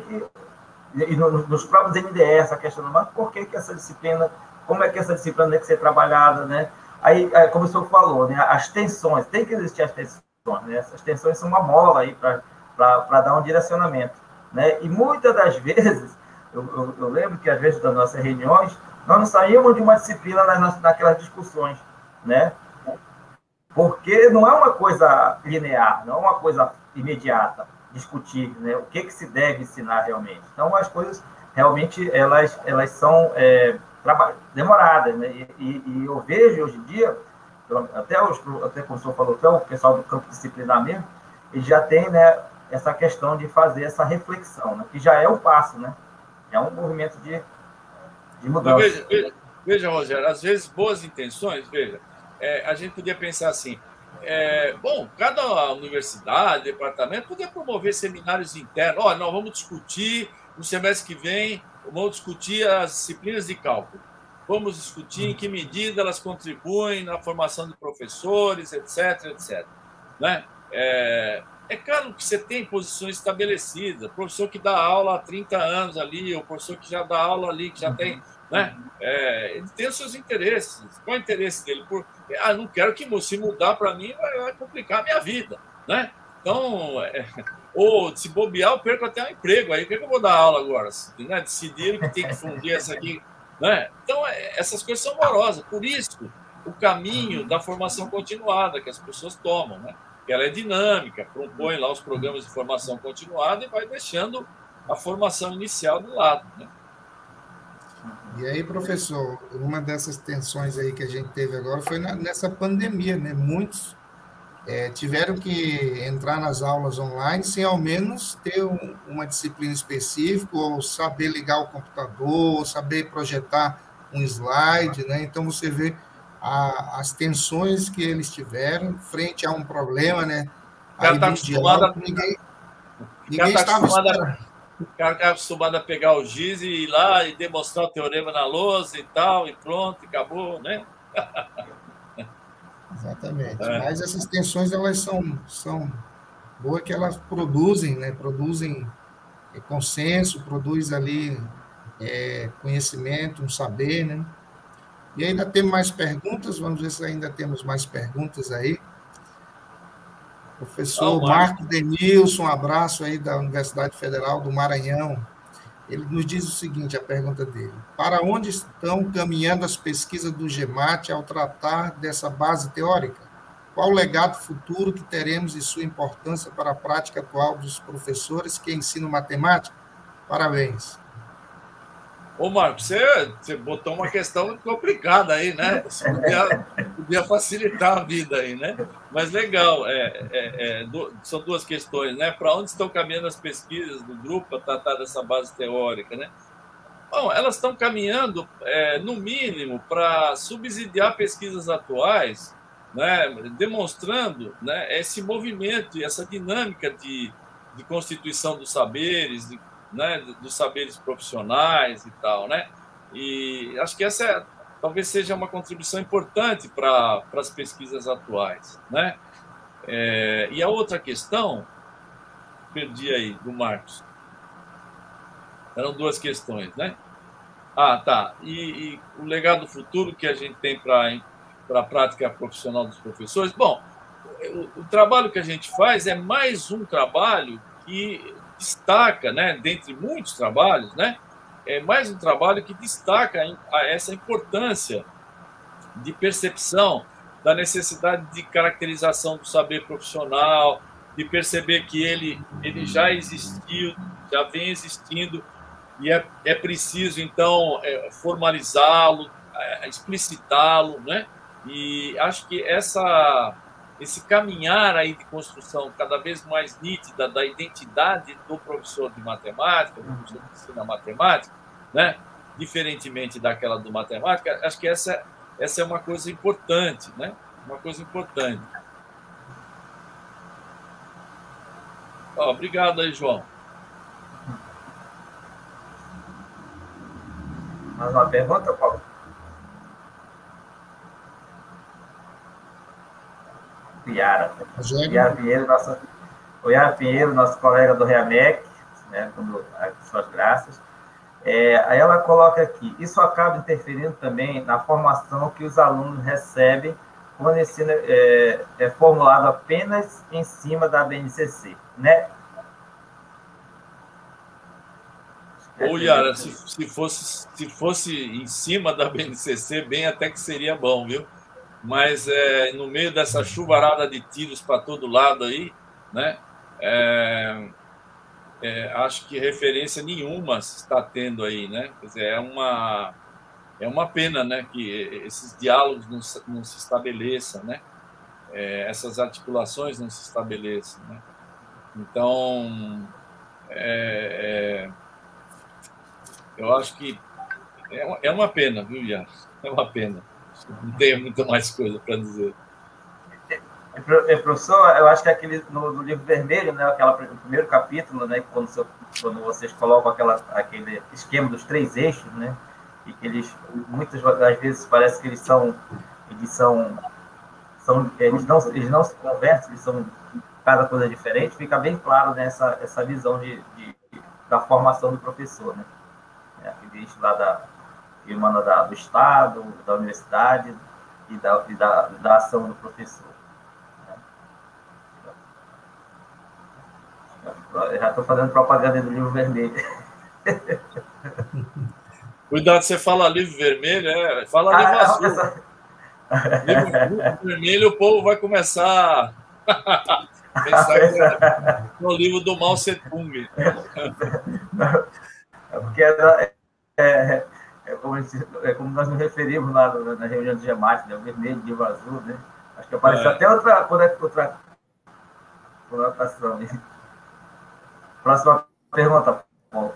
[SPEAKER 3] e nos próprios NDE, essa questão, mas por que essa disciplina, como é que essa disciplina tem que ser trabalhada, né? Aí, como o senhor falou, né, as tensões, tem que existir as tensões, né? Essas tensões são uma mola aí para dar um direcionamento, né? E muitas das vezes, eu lembro que às vezes das nossas reuniões, nós não saímos de uma disciplina naquelas discussões, né? Porque não é uma coisa linear, não é uma coisa imediata, discutir, né, o que se deve ensinar realmente. Então, as coisas, realmente, elas são demoradas, né? E eu vejo, hoje em dia, até como o professor falou, até o pessoal do campo disciplinar mesmo, ele já tem, né, essa questão de fazer essa reflexão, né, que já é um passo, né? É um movimento de mudança.
[SPEAKER 2] Veja, Rogério, às vezes boas intenções, veja, a gente podia pensar assim, bom, cada universidade, departamento, podia promover seminários internos. Olha, nós vamos discutir, no semestre que vem, vamos discutir as disciplinas de cálculo. Vamos discutir em que medida elas contribuem na formação de professores, etc, etc. Né? É claro que você tem posições estabelecidas, professor que dá aula há 30 anos ali, ou professor que já dá aula ali, que já tem... Né? Ele tem os seus interesses. Qual é o interesse dele? Não quero que se mudar para mim vai complicar a minha vida, né? Então, ou se bobear, eu perco até um emprego. Aí, o que eu vou dar aula agora? Né? Decidir que tem que fundir essa aqui, né? Então, essas coisas são morosas. Por isso, o caminho da formação continuada que as pessoas tomam, né? Que ela é dinâmica, propõe lá os programas de formação continuada e vai deixando a formação inicial de lado, né?
[SPEAKER 1] E aí, professor, uma dessas tensões aí que a gente teve agora foi nessa pandemia, né? Muitos tiveram que entrar nas aulas online sem ao menos ter uma disciplina específica, ou saber ligar o computador, ou saber projetar um slide, né? Então, você vê as tensões que eles tiveram frente a um problema, né?
[SPEAKER 2] Aí, ninguém estava esperando. O cara está acostumado a pegar o giz e ir lá e demonstrar o teorema na lousa e tal, e pronto, acabou, né?
[SPEAKER 1] Exatamente. Mas essas tensões, elas são boas, que elas produzem, né? Produzem consenso, produz ali conhecimento, um saber, né? E ainda temos mais perguntas, vamos ver se ainda temos mais perguntas aí. Professor Marco Denilson, um abraço aí da Universidade Federal do Maranhão. Ele nos diz o seguinte, a pergunta dele: para onde estão caminhando as pesquisas do GEMAT ao tratar dessa base teórica? Qual o legado futuro que teremos e sua importância para a prática atual dos professores que ensinam matemática? Parabéns.
[SPEAKER 2] Ô, Marco, você botou uma questão complicada aí, né? Você podia facilitar a vida aí, né? Mas legal, são duas questões, né? Para onde estão caminhando as pesquisas do grupo para tratar dessa base teórica, né? Bom, elas estão caminhando, no mínimo, para subsidiar pesquisas atuais, né? Demonstrando, né, esse movimento e essa dinâmica de de constituição dos saberes, né, dos saberes profissionais e tal, né? E acho que essa talvez seja uma contribuição importante para as pesquisas atuais, né? E a outra questão, perdi aí, do Marcos. Eram duas questões, né? Ah, tá. E o legado futuro que a gente tem para a prática profissional dos professores? Bom, o trabalho que a gente faz é mais um trabalho que destaca, né, dentre muitos trabalhos, né, é mais um trabalho que destaca essa importância de percepção da necessidade de caracterização do saber profissional, de perceber que ele já existiu, já vem existindo, e é preciso, então, formalizá-lo, explicitá-lo, né? E acho que esse caminhar aí de construção cada vez mais nítida da identidade do professor de matemática, do professor que ensina matemática, né? Diferentemente daquela do matemática, acho que essa é uma coisa importante, né? Uma coisa importante. Obrigado aí, João.
[SPEAKER 3] Mais uma pergunta, Paulo? Yara Pinheiro, nosso colega do REAMEC, né, suas graças. Aí ela coloca aqui, isso acaba interferindo também na formação que os alunos recebem quando o ensino é formulado apenas em cima da BNCC, né?
[SPEAKER 2] Ou, Yara, se fosse em cima da BNCC, bem até que seria bom, viu? Mas no meio dessa chuvarada de tiros para todo lado aí, né? Acho que referência nenhuma se está tendo aí, né? Quer dizer, é uma pena, né, que esses diálogos não se estabeleçam, né? Essas articulações não se estabeleçam, né? Então, eu acho que é uma pena, viu, Yara? É uma pena. Não tenho muita mais coisa para dizer.
[SPEAKER 3] Professor, eu acho que no livro vermelho, né, o primeiro capítulo, né, quando vocês colocam aquele esquema dos 3 eixos, né, e que muitas das vezes parece que eles não se conversam, eles são cada coisa diferente, fica bem claro, né, essa visão da formação do professor, né? Aquele eixo lá que emana do Estado, da universidade e da ação do professor. Eu já estou fazendo propaganda do livro vermelho.
[SPEAKER 2] Cuidado, você fala livro vermelho, fala livro azul. Livro vermelho, o povo vai começar a pensar que é o livro do Mao Tse-tung.
[SPEAKER 3] Porque como nós nos referimos lá na reunião de GEMAT, né? O vermelho, livro azul, né? Acho que apareceu até outra conotação. Próxima pergunta, Paulo.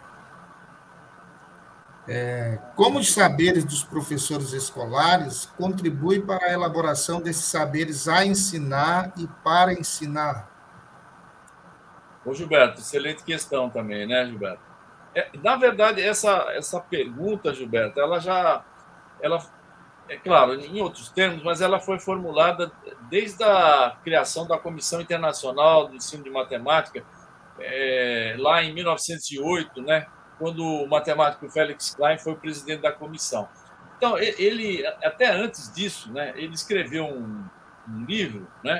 [SPEAKER 1] Como os saberes dos professores escolares contribuem para a elaboração desses saberes a ensinar e para ensinar?
[SPEAKER 2] Ô, Gilberto, excelente questão também, né, Gilberto? Na verdade, essa pergunta, Gilberto, ela é claro, em outros termos, mas ela foi formulada desde a criação da Comissão Internacional do Ensino de Matemática, lá em 1908, né, quando o matemático Felix Klein foi o presidente da comissão. Então, ele, até antes disso, né, ele escreveu um livro, né,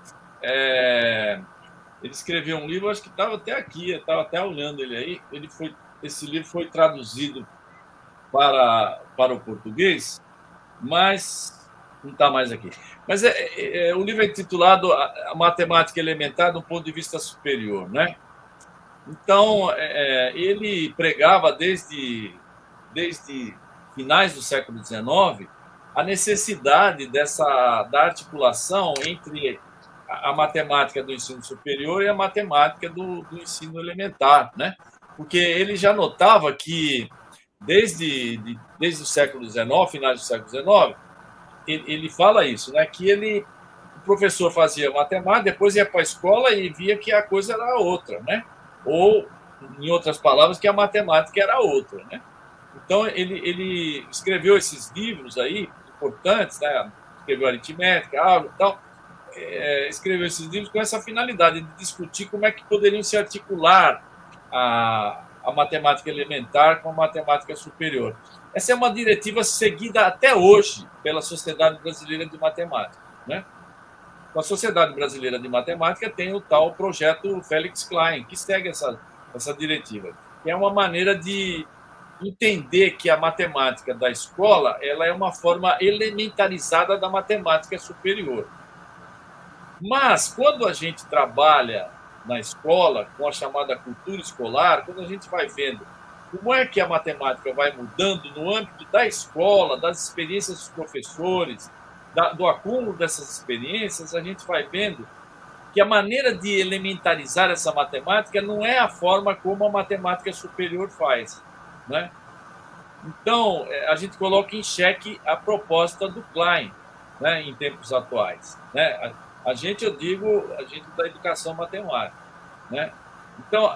[SPEAKER 2] ele escreveu um livro, acho que estava até aqui, eu estava até olhando ele aí. Esse livro foi traduzido para o português, mas não está mais aqui. Mas o livro é intitulado A Matemática Elementar do Ponto de Vista Superior, né? Então, ele pregava desde finais do século XIX a necessidade da articulação entre a matemática do ensino superior e a matemática do ensino elementar, né? Porque ele já notava que desde o século XIX, finais do século XIX, ele fala isso, né? Que ele o professor fazia matemática, depois ia para a escola e via que a coisa era outra, né? Ou, em outras palavras, que a matemática era outra, né? Então, ele escreveu esses livros aí, importantes, né? Escreveu aritmética, álgebra e tal, escreveu esses livros com essa finalidade de discutir como é que poderiam se articular a matemática elementar com a matemática superior. Essa é uma diretiva seguida até hoje pela Sociedade Brasileira de Matemática, né? A Sociedade Brasileira de Matemática tem o tal projeto Felix Klein, que segue essa diretiva, que é uma maneira de entender que a matemática da escola ela é uma forma elementarizada da matemática superior. Mas, quando a gente trabalha na escola, com a chamada cultura escolar, quando a gente vai vendo como é que a matemática vai mudando no âmbito da escola, das experiências dos professores, do acúmulo dessas experiências, a gente vai vendo que a maneira de elementarizar essa matemática não é a forma como a matemática superior faz, né? Então, a gente coloca em xeque a proposta do Klein, né, em tempos atuais, né? A gente da educação matemática, né? Então,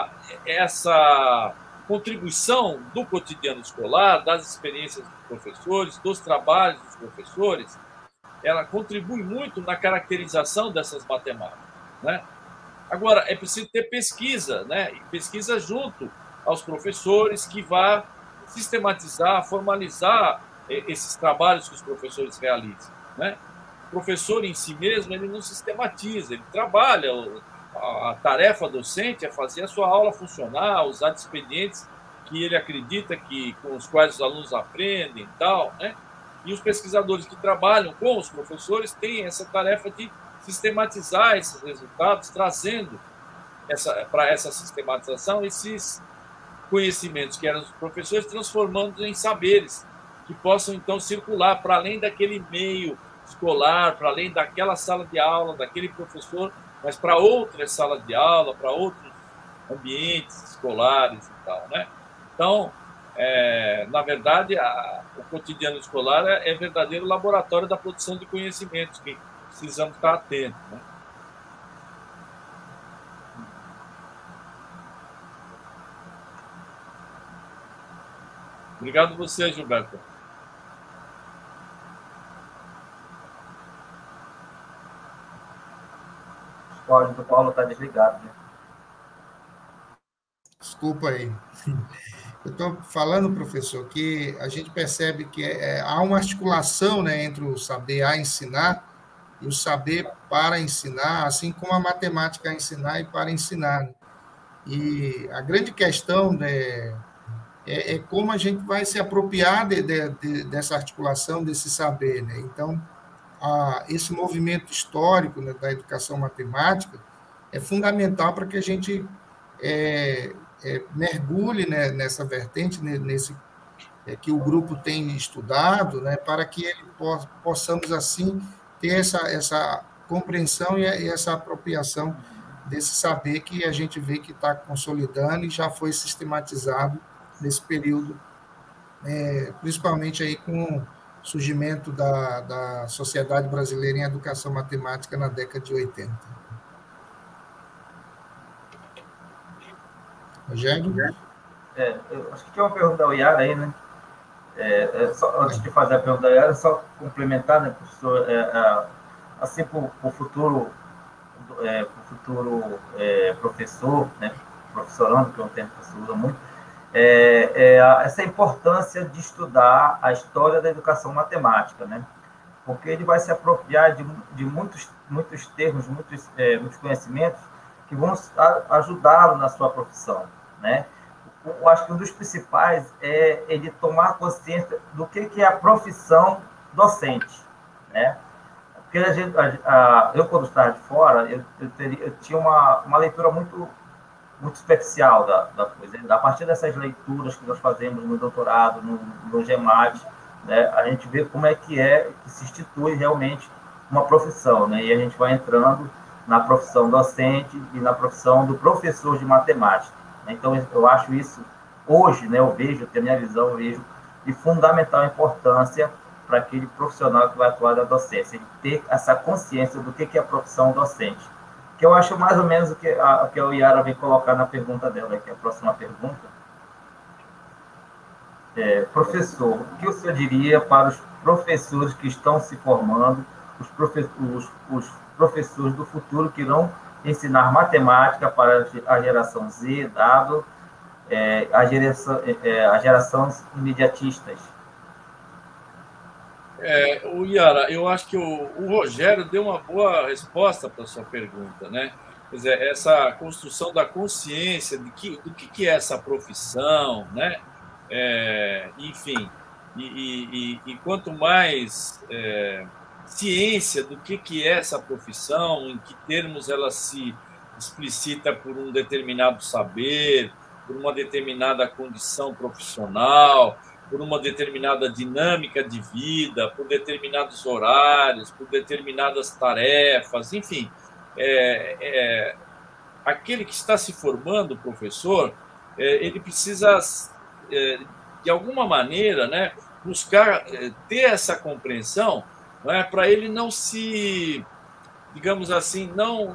[SPEAKER 2] essa contribuição do cotidiano escolar, das experiências dos professores, dos trabalhos dos professores, ela contribui muito na caracterização dessas matemáticas, né? Agora, é preciso ter pesquisa, né? E pesquisa junto aos professores que vá sistematizar, formalizar esses trabalhos que os professores realizam, né? O professor em si mesmo, ele não sistematiza, ele trabalha. A tarefa docente é fazer a sua aula funcionar, usar expedientes que ele acredita com os quais os alunos aprendem e tal, né? E os pesquisadores que trabalham com os professores têm essa tarefa de sistematizar esses resultados, trazendo para essa sistematização esses conhecimentos que eram dos professores, transformando em saberes que possam, então, circular para além daquele meio escolar, para além daquela sala de aula, daquele professor, mas para outras salas de aula, para outros ambientes escolares e tal, né? Então, na verdade, o cotidiano escolar é verdadeiro laboratório da produção de conhecimentos, que precisamos estar atentos, né? Obrigado a você, Gilberto.
[SPEAKER 3] O áudio do Paulo está desligado, né?
[SPEAKER 1] Desculpa aí. Eu estou falando, professor, que a gente percebe que há uma articulação, né, entre o saber a ensinar e o saber para ensinar, assim como a matemática a ensinar e para ensinar. E a grande questão, né, é como a gente vai se apropriar dessa articulação, desse saber, né? Então, esse movimento histórico, né, da educação matemática é fundamental para que a gente mergulhe, né, nessa vertente, que o grupo tem estudado, né, para que possamos, assim, ter essa compreensão e essa apropriação desse saber que a gente vê que está consolidando e já foi sistematizado nesse período, principalmente aí com o surgimento da Sociedade Brasileira em Educação Matemática na década de 80. Rogério?
[SPEAKER 3] Eu acho que tinha uma pergunta da Yara aí, né? Antes de fazer a pergunta da Yara, só complementar, né, professor, assim, para o futuro, professor, né, professorando, que é um termo que se usa muito, essa importância de estudar a história da educação matemática, né? Porque ele vai se apropriar de muitos termos, muitos conhecimentos que vão ajudá-lo na sua profissão, né? Eu acho que um dos principais é ele tomar consciência do que é a profissão docente, né? Porque eu, quando estava de fora, eu tinha uma leitura muito superficial da coisa. A partir dessas leituras que nós fazemos no doutorado, no GEMAT, né, a gente vê como é que se institui realmente uma profissão, né? E a gente vai entrando na profissão docente e na profissão do professor de matemática. Então, eu acho isso, hoje, né, tenho a minha visão, eu vejo de fundamental importância para aquele profissional que vai atuar na docência, ele ter essa consciência do que é a profissão docente. Que eu acho mais ou menos o que a Yara vem colocar na pergunta dela, que é a próxima pergunta. Professor, o que o senhor diria para os professores que estão se formando, os professores do futuro que irão ensinar matemática para a geração Z, dado a gerações imediatistas?
[SPEAKER 2] O Yara, eu acho que o Rogério deu uma boa resposta para a sua pergunta, né? Quer dizer, essa construção da consciência do que é essa profissão, né? Enfim, e quanto mais ciência do que é essa profissão, em que termos ela se explicita por um determinado saber, por uma determinada condição profissional, por uma determinada dinâmica de vida, por determinados horários, por determinadas tarefas, enfim. Aquele que está se formando professor, ele precisa, de alguma maneira, né, buscar ter essa compreensão, né, para ele não se, digamos assim,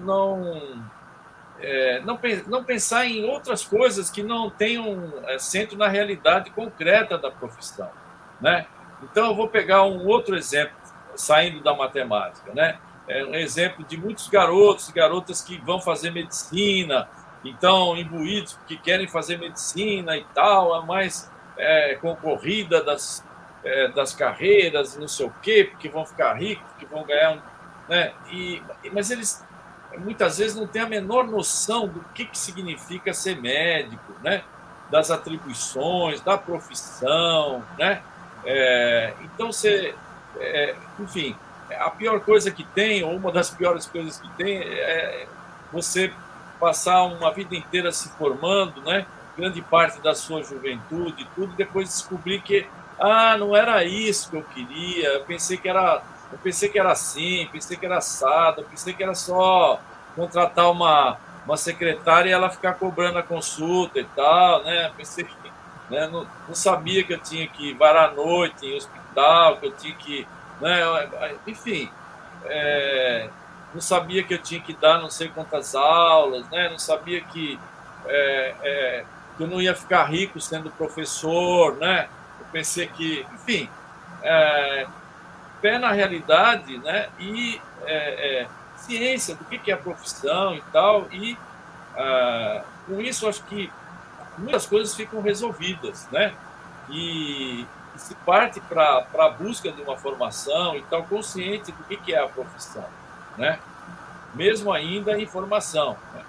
[SPEAKER 2] não pensar em outras coisas que não tenham centro na realidade concreta da profissão, né? Então, eu vou pegar um outro exemplo, saindo da matemática, né? Um exemplo de muitos garotos e garotas que vão fazer medicina, então, imbuídos, que querem fazer medicina e tal, a mais concorrida das carreiras, não sei o quê, porque vão ficar ricos, porque vão ganhar... Né? Mas eles... muitas vezes não tem a menor noção do que significa ser médico, né? Das atribuições, da profissão, né? Então, enfim, a pior coisa que tem, ou uma das piores coisas que tem, é você passar uma vida inteira se formando, né? Grande parte da sua juventude, tudo, e depois descobrir que não era isso que eu queria, eu pensei que era assim, pensei que era assado, pensei que era só contratar uma secretária e ela ficar cobrando a consulta e tal, né? Pensei que, né, não sabia que eu tinha que varar à noite em hospital, que eu tinha que... Né, enfim, não sabia que eu tinha que dar não sei quantas aulas, né? Não sabia que eu não ia ficar rico sendo professor, né? Eu pensei que... Enfim... pé na realidade, né? E ciência do que é a profissão e tal, e com isso acho que muitas coisas ficam resolvidas, né? E se parte para a busca de uma formação e tal, consciente do que é a profissão, né? Mesmo ainda em formação, né?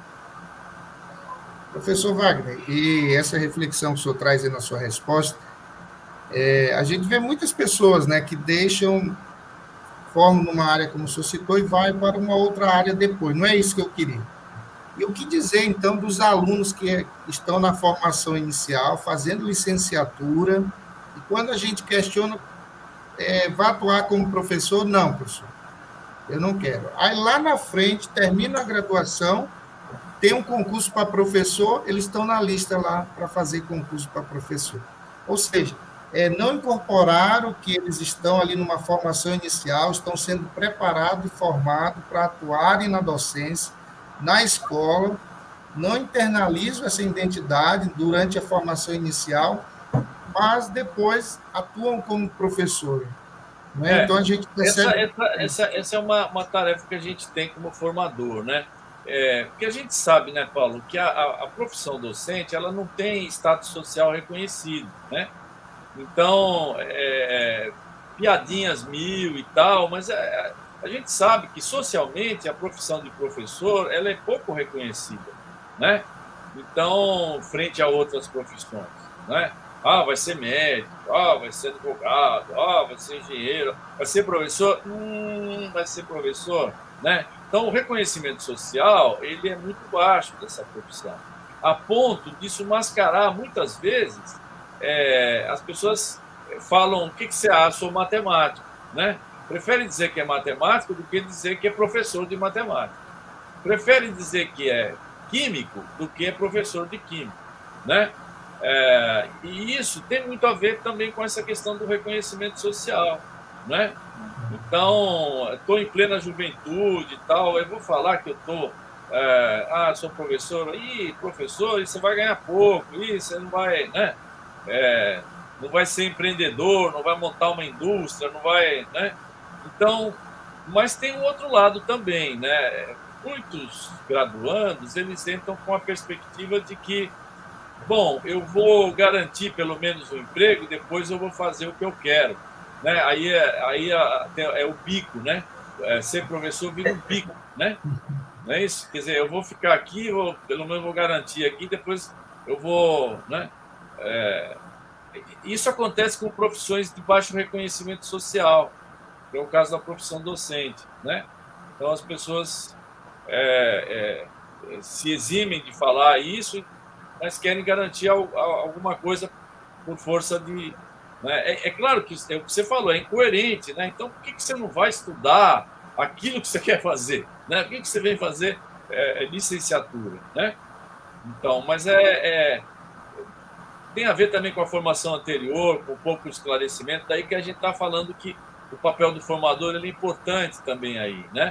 [SPEAKER 1] Professor Wagner, e essa reflexão que o senhor traz aí na sua resposta, a gente vê muitas pessoas, né, que formam numa área, como o senhor citou, e vai para uma outra área depois. Não é isso que eu queria. E o que dizer, então, dos alunos que estão na formação inicial, fazendo licenciatura, e quando a gente questiona, vai atuar como professor? Não, professor, eu não quero. Aí, lá na frente, termina a graduação, tem um concurso para professor, eles estão na lista lá para fazer concurso para professor. Ou seja, não incorporaram que eles estão ali numa formação inicial, estão sendo preparados e formados para atuarem na docência, na escola, não internalizam essa identidade durante a formação inicial, mas depois atuam como professor. Né? Então, a gente percebe...
[SPEAKER 2] Essa é uma tarefa que a gente tem como formador, né? Porque a gente sabe, né, Paulo, que a profissão docente ela não tem status social reconhecido, né? Então, piadinhas mil e tal, mas a gente sabe que socialmente a profissão de professor ela é pouco reconhecida, né? Então, frente a outras profissões, né? Vai ser médico, vai ser advogado, vai ser engenheiro, vai ser professor, vai ser professor, né? Então, o reconhecimento social ele é muito baixo dessa profissão, a ponto disso mascarar muitas vezes. As pessoas falam, o que você acha? Sou matemático, né? Prefere dizer que é matemático do que dizer que é professor de matemática. Prefere dizer que é químico do que é professor de química, né? E isso tem muito a ver também com essa questão do reconhecimento social, né? Então, estou em plena juventude e tal, eu vou falar que eu estou... sou professor. Professor, você vai ganhar pouco, você não vai, né? Não vai ser empreendedor, não vai montar uma indústria, não vai, né? Então, mas tem um outro lado também, né? Muitos graduandos, eles entram com a perspectiva de que, bom, eu vou garantir pelo menos um emprego e depois eu vou fazer o que eu quero, né? Aí é o bico, né? Ser professor vira um bico, né? Não é isso? Quer dizer, eu vou ficar aqui, pelo menos vou garantir aqui, depois eu vou, né? Isso acontece com profissões de baixo reconhecimento social, que é o caso da profissão docente, né? Então as pessoas se eximem de falar isso, mas querem garantir alguma coisa por força de... Né? É claro que é o que você falou, é incoerente, né? Então por que você não vai estudar aquilo que você quer fazer, né? Por que você vem fazer licenciatura, né? Então, mas tem a ver também com a formação anterior, com um pouco de esclarecimento, daí que a gente está falando que o papel do formador ele é importante também aí, né?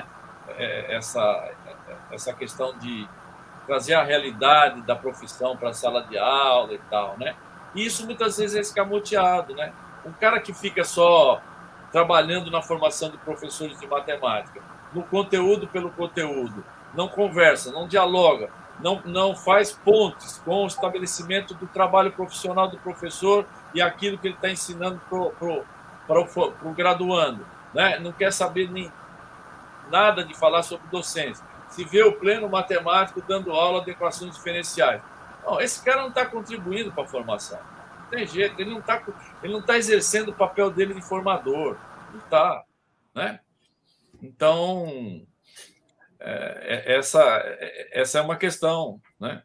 [SPEAKER 2] Essa questão de trazer a realidade da profissão para a sala de aula e tal, né? E isso muitas vezes é escamoteado, né? Um cara que fica só trabalhando na formação de professores de matemática, no conteúdo pelo conteúdo, não conversa, não dialoga, não faz pontes com o estabelecimento do trabalho profissional do professor e aquilo que ele está ensinando para o graduando, né? Não quer saber nem nada de falar sobre docência. Se vê o pleno matemático dando aula de equações diferenciais. Não, esse cara não está contribuindo para a formação. Não tem jeito, ele não tá exercendo o papel dele de formador. Não está, né? Então, essa é uma questão, né?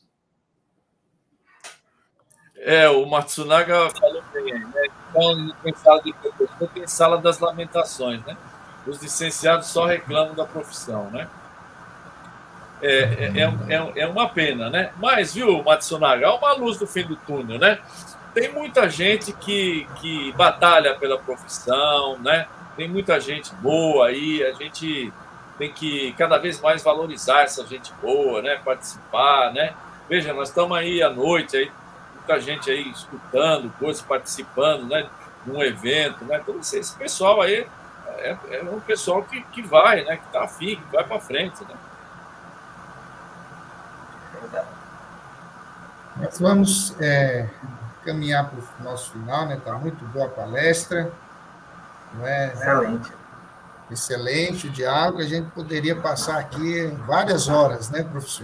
[SPEAKER 2] O Matsunaga falou bem, né? Então, tem sala de professor, tem sala das lamentações, né? Os licenciados só reclamam da profissão, né? É uma pena, né? Mas, viu, Matsunaga, há uma luz no fim do túnel, né? Tem muita gente que batalha pela profissão, né? Tem muita gente boa aí, a gente tem que cada vez mais valorizar essa gente boa, né? Participar, né? Veja, nós estamos aí à noite, aí, muita gente aí escutando coisas, participando, né? De um evento, né? Todo esse pessoal aí é um pessoal que vai, né? Que está afim, que vai para frente, né?
[SPEAKER 1] Nós vamos caminhar para o nosso final, né? Está muito boa a palestra, não é?
[SPEAKER 3] Excelente.
[SPEAKER 1] Excelente o diálogo. A gente poderia passar aqui várias horas, né, professor?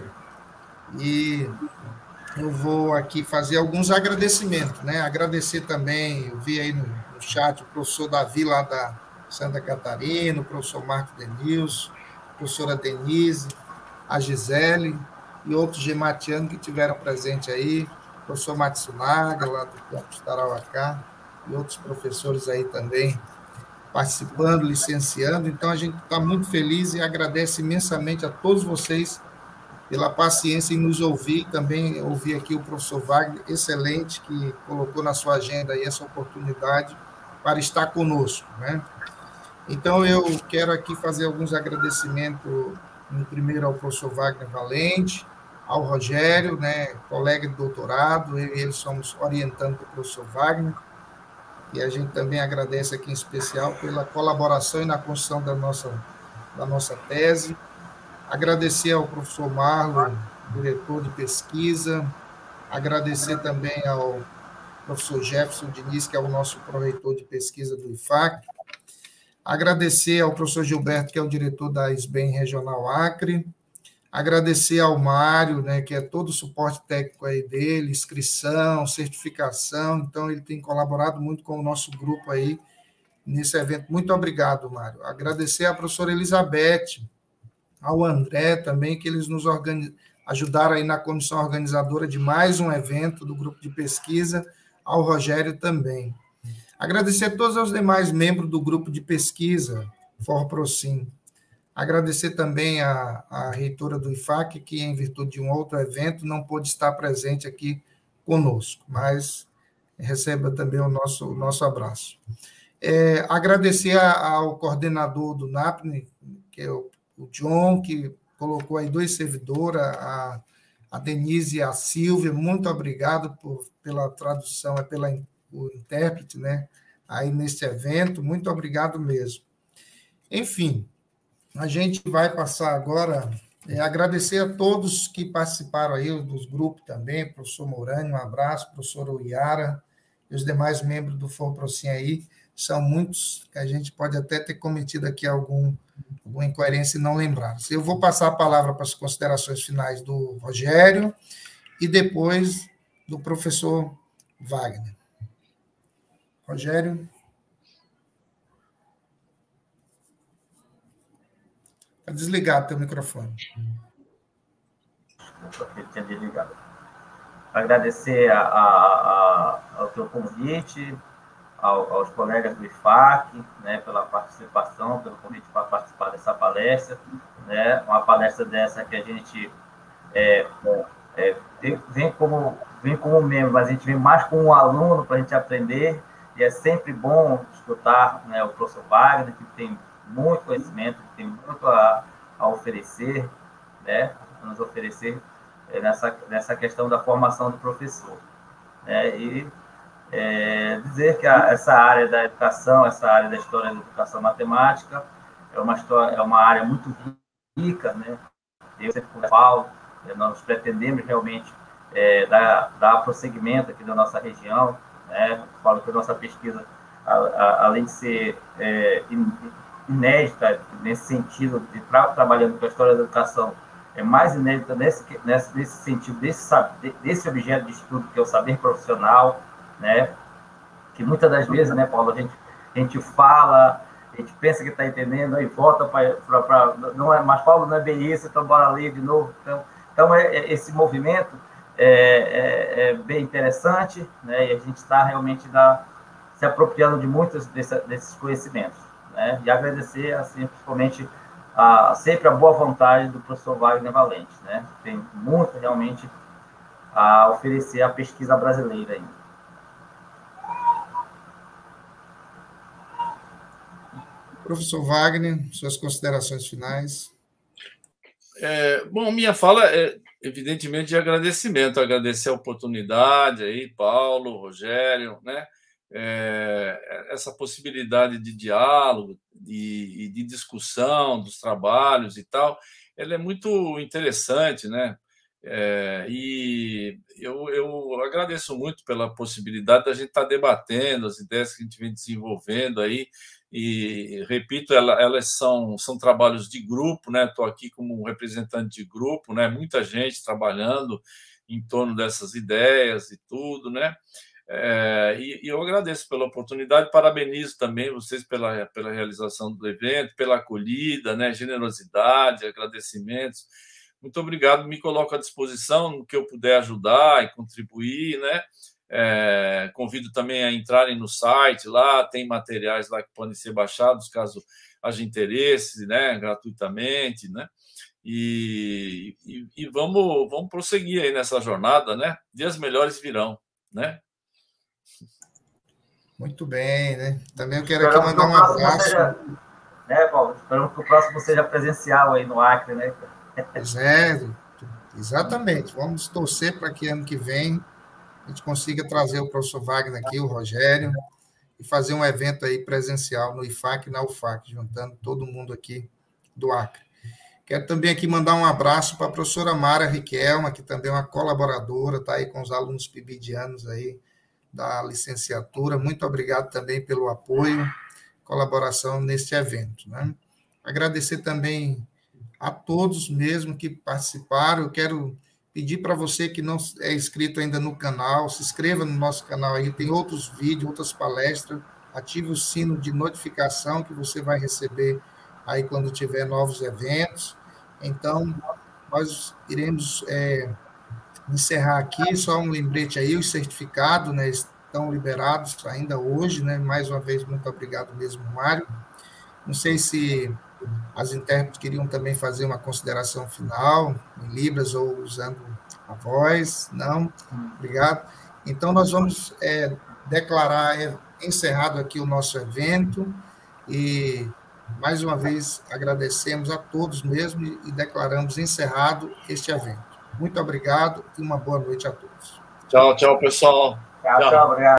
[SPEAKER 1] E eu vou aqui fazer alguns agradecimentos, né? Agradecer também, eu vi aí no chat o professor Davi, lá da Santa Catarina, o professor Marco Denilson, a professora Denise, a Gisele e outros gematianos que tiveram presente aí, o professor Matsunaga, lá do campus Tarauacá, e outros professores aí também participando, licenciando. Então, a gente está muito feliz e agradece imensamente a todos vocês pela paciência em nos ouvir. Também ouvi aqui o professor Wagner, excelente, que colocou na sua agenda aí essa oportunidade para estar conosco, né? Então, eu quero aqui fazer alguns agradecimentos, primeiro ao professor Wagner Valente, ao Rogério, né, colega de doutorado, eu e ele somos orientando o professor Wagner, e a gente também agradece aqui em especial pela colaboração e na construção da nossa tese. Agradecer ao professor Marlon, diretor de pesquisa, agradecer também ao professor Jefferson Diniz, que é o nosso pró-reitor de pesquisa do IFAC, agradecer ao professor Gilberto, que é o diretor da SBEM Regional Acre, agradecer ao Mário, né, que é todo o suporte técnico aí dele, inscrição, certificação, então ele tem colaborado muito com o nosso grupo aí nesse evento. Muito obrigado, Mário. Agradecer à professora Elizabeth, ao André também, que eles nos ajudaram aí na comissão organizadora de mais um evento do grupo de pesquisa, ao Rogério também. Agradecer a todos os demais membros do grupo de pesquisa, ForProcim. Agradecer também a reitora do IFAC, que, em virtude de um outro evento, não pôde estar presente aqui conosco, mas receba também o nosso abraço. Agradecer ao coordenador do NAPNE, que é o John, que colocou aí 2 servidoras, a Denise e a Silvia, muito obrigado pela tradução, o intérprete, né, aí neste evento, muito obrigado mesmo. Enfim, a gente vai passar agora, agradecer a todos que participaram aí, dos grupos também, professor Morani, um abraço, professor Oiara, e os demais membros do FOPROCIM aí, são muitos, que a gente pode até ter cometido aqui alguma incoerência e não lembrar. Eu vou passar a palavra para as considerações finais do Rogério e depois do professor Wagner. Rogério. Está desligado teu microfone.
[SPEAKER 3] Ele tinha desligado. Agradecer ao teu convite, aos colegas do IFAC, né, pela participação, pelo convite para participar dessa palestra, né, uma palestra dessa que a gente vem como membro, mas a gente vem mais como um aluno para a gente aprender, e é sempre bom escutar, né, o professor Wagner, que tem muito conhecimento, que tem muito a oferecer, né, a nos oferecer nessa questão da formação do professor, né, e dizer que essa área da educação, essa área da história da educação matemática é uma área muito rica, né? Eu sempre falo, nós pretendemos realmente dar prosseguimento aqui na nossa região, né? Falo que a nossa pesquisa, além de ser inédita nesse sentido de estar trabalhando com a história da educação, é mais inédita nesse sentido desse objeto de estudo que é o saber profissional, né? Que muitas das vezes, né, Paulo, a gente fala, a gente pensa que está entendendo, aí volta para não é, mas Paulo não é bem isso, então bora ler de novo. Então esse movimento é bem interessante, né? E a gente está realmente se apropriando de muitos desses conhecimentos, né? E agradecer, assim, principalmente sempre a boa vontade do professor Wagner Valente, né? Tem muito realmente a oferecer à pesquisa brasileira ainda.
[SPEAKER 1] Professor Wagner, suas considerações finais.
[SPEAKER 2] Bom, minha fala é, evidentemente, de agradecimento. Agradecer a oportunidade aí, Paulo, Rogério, né? Essa possibilidade de diálogo e de discussão dos trabalhos e tal, ela é muito interessante, né? E eu agradeço muito pela possibilidade da gente estar debatendo as ideias que a gente vem desenvolvendo aí. E, repito, elas são trabalhos de grupo, né? Estou aqui como representante de grupo, né? Muita gente trabalhando em torno dessas ideias e tudo, né? E eu agradeço pela oportunidade, parabenizo também vocês pela realização do evento, pela acolhida, né? Generosidade, agradecimentos. Muito obrigado, me coloco à disposição no que eu puder ajudar e contribuir, né? Convido também a entrarem no site, lá tem materiais lá que podem ser baixados caso haja interesse, né, gratuitamente, né? E vamos prosseguir aí nessa jornada, né? Dias melhores virão, né?
[SPEAKER 1] Muito bem, né? Também eu quero aqui mandar um abraço.
[SPEAKER 3] Né, Paulo? Esperamos que o próximo seja presencial aí no Acre, né?
[SPEAKER 1] Exatamente. Vamos torcer para que ano que vem a gente consiga trazer o professor Wagner aqui, o Rogério, e fazer um evento aí presencial no IFAC e na UFAC, juntando todo mundo aqui do Acre. Quero também aqui mandar um abraço para a professora Mara Riquelma, que também é uma colaboradora, está aí com os alunos pibidianos aí da licenciatura. Muito obrigado também pelo apoio, colaboração neste evento, né? Agradecer também a todos mesmo que participaram. Eu quero pedir para você que não é inscrito ainda no canal, se inscreva no nosso canal aí, tem outros vídeos, outras palestras, ative o sino de notificação que você vai receber aí quando tiver novos eventos. Então, nós iremos encerrar aqui, só um lembrete aí, os certificados, né, estão liberados ainda hoje, né? Mais uma vez, muito obrigado mesmo, Mário. Não sei se as intérpretes queriam também fazer uma consideração final, em Libras ou usando A voz? Não? Obrigado. Então, nós vamos declarar encerrado aqui o nosso evento e, mais uma vez, agradecemos a todos mesmo e declaramos encerrado este evento. Muito obrigado e uma boa noite a todos.
[SPEAKER 2] Tchau, tchau, pessoal.
[SPEAKER 3] Tchau, obrigado.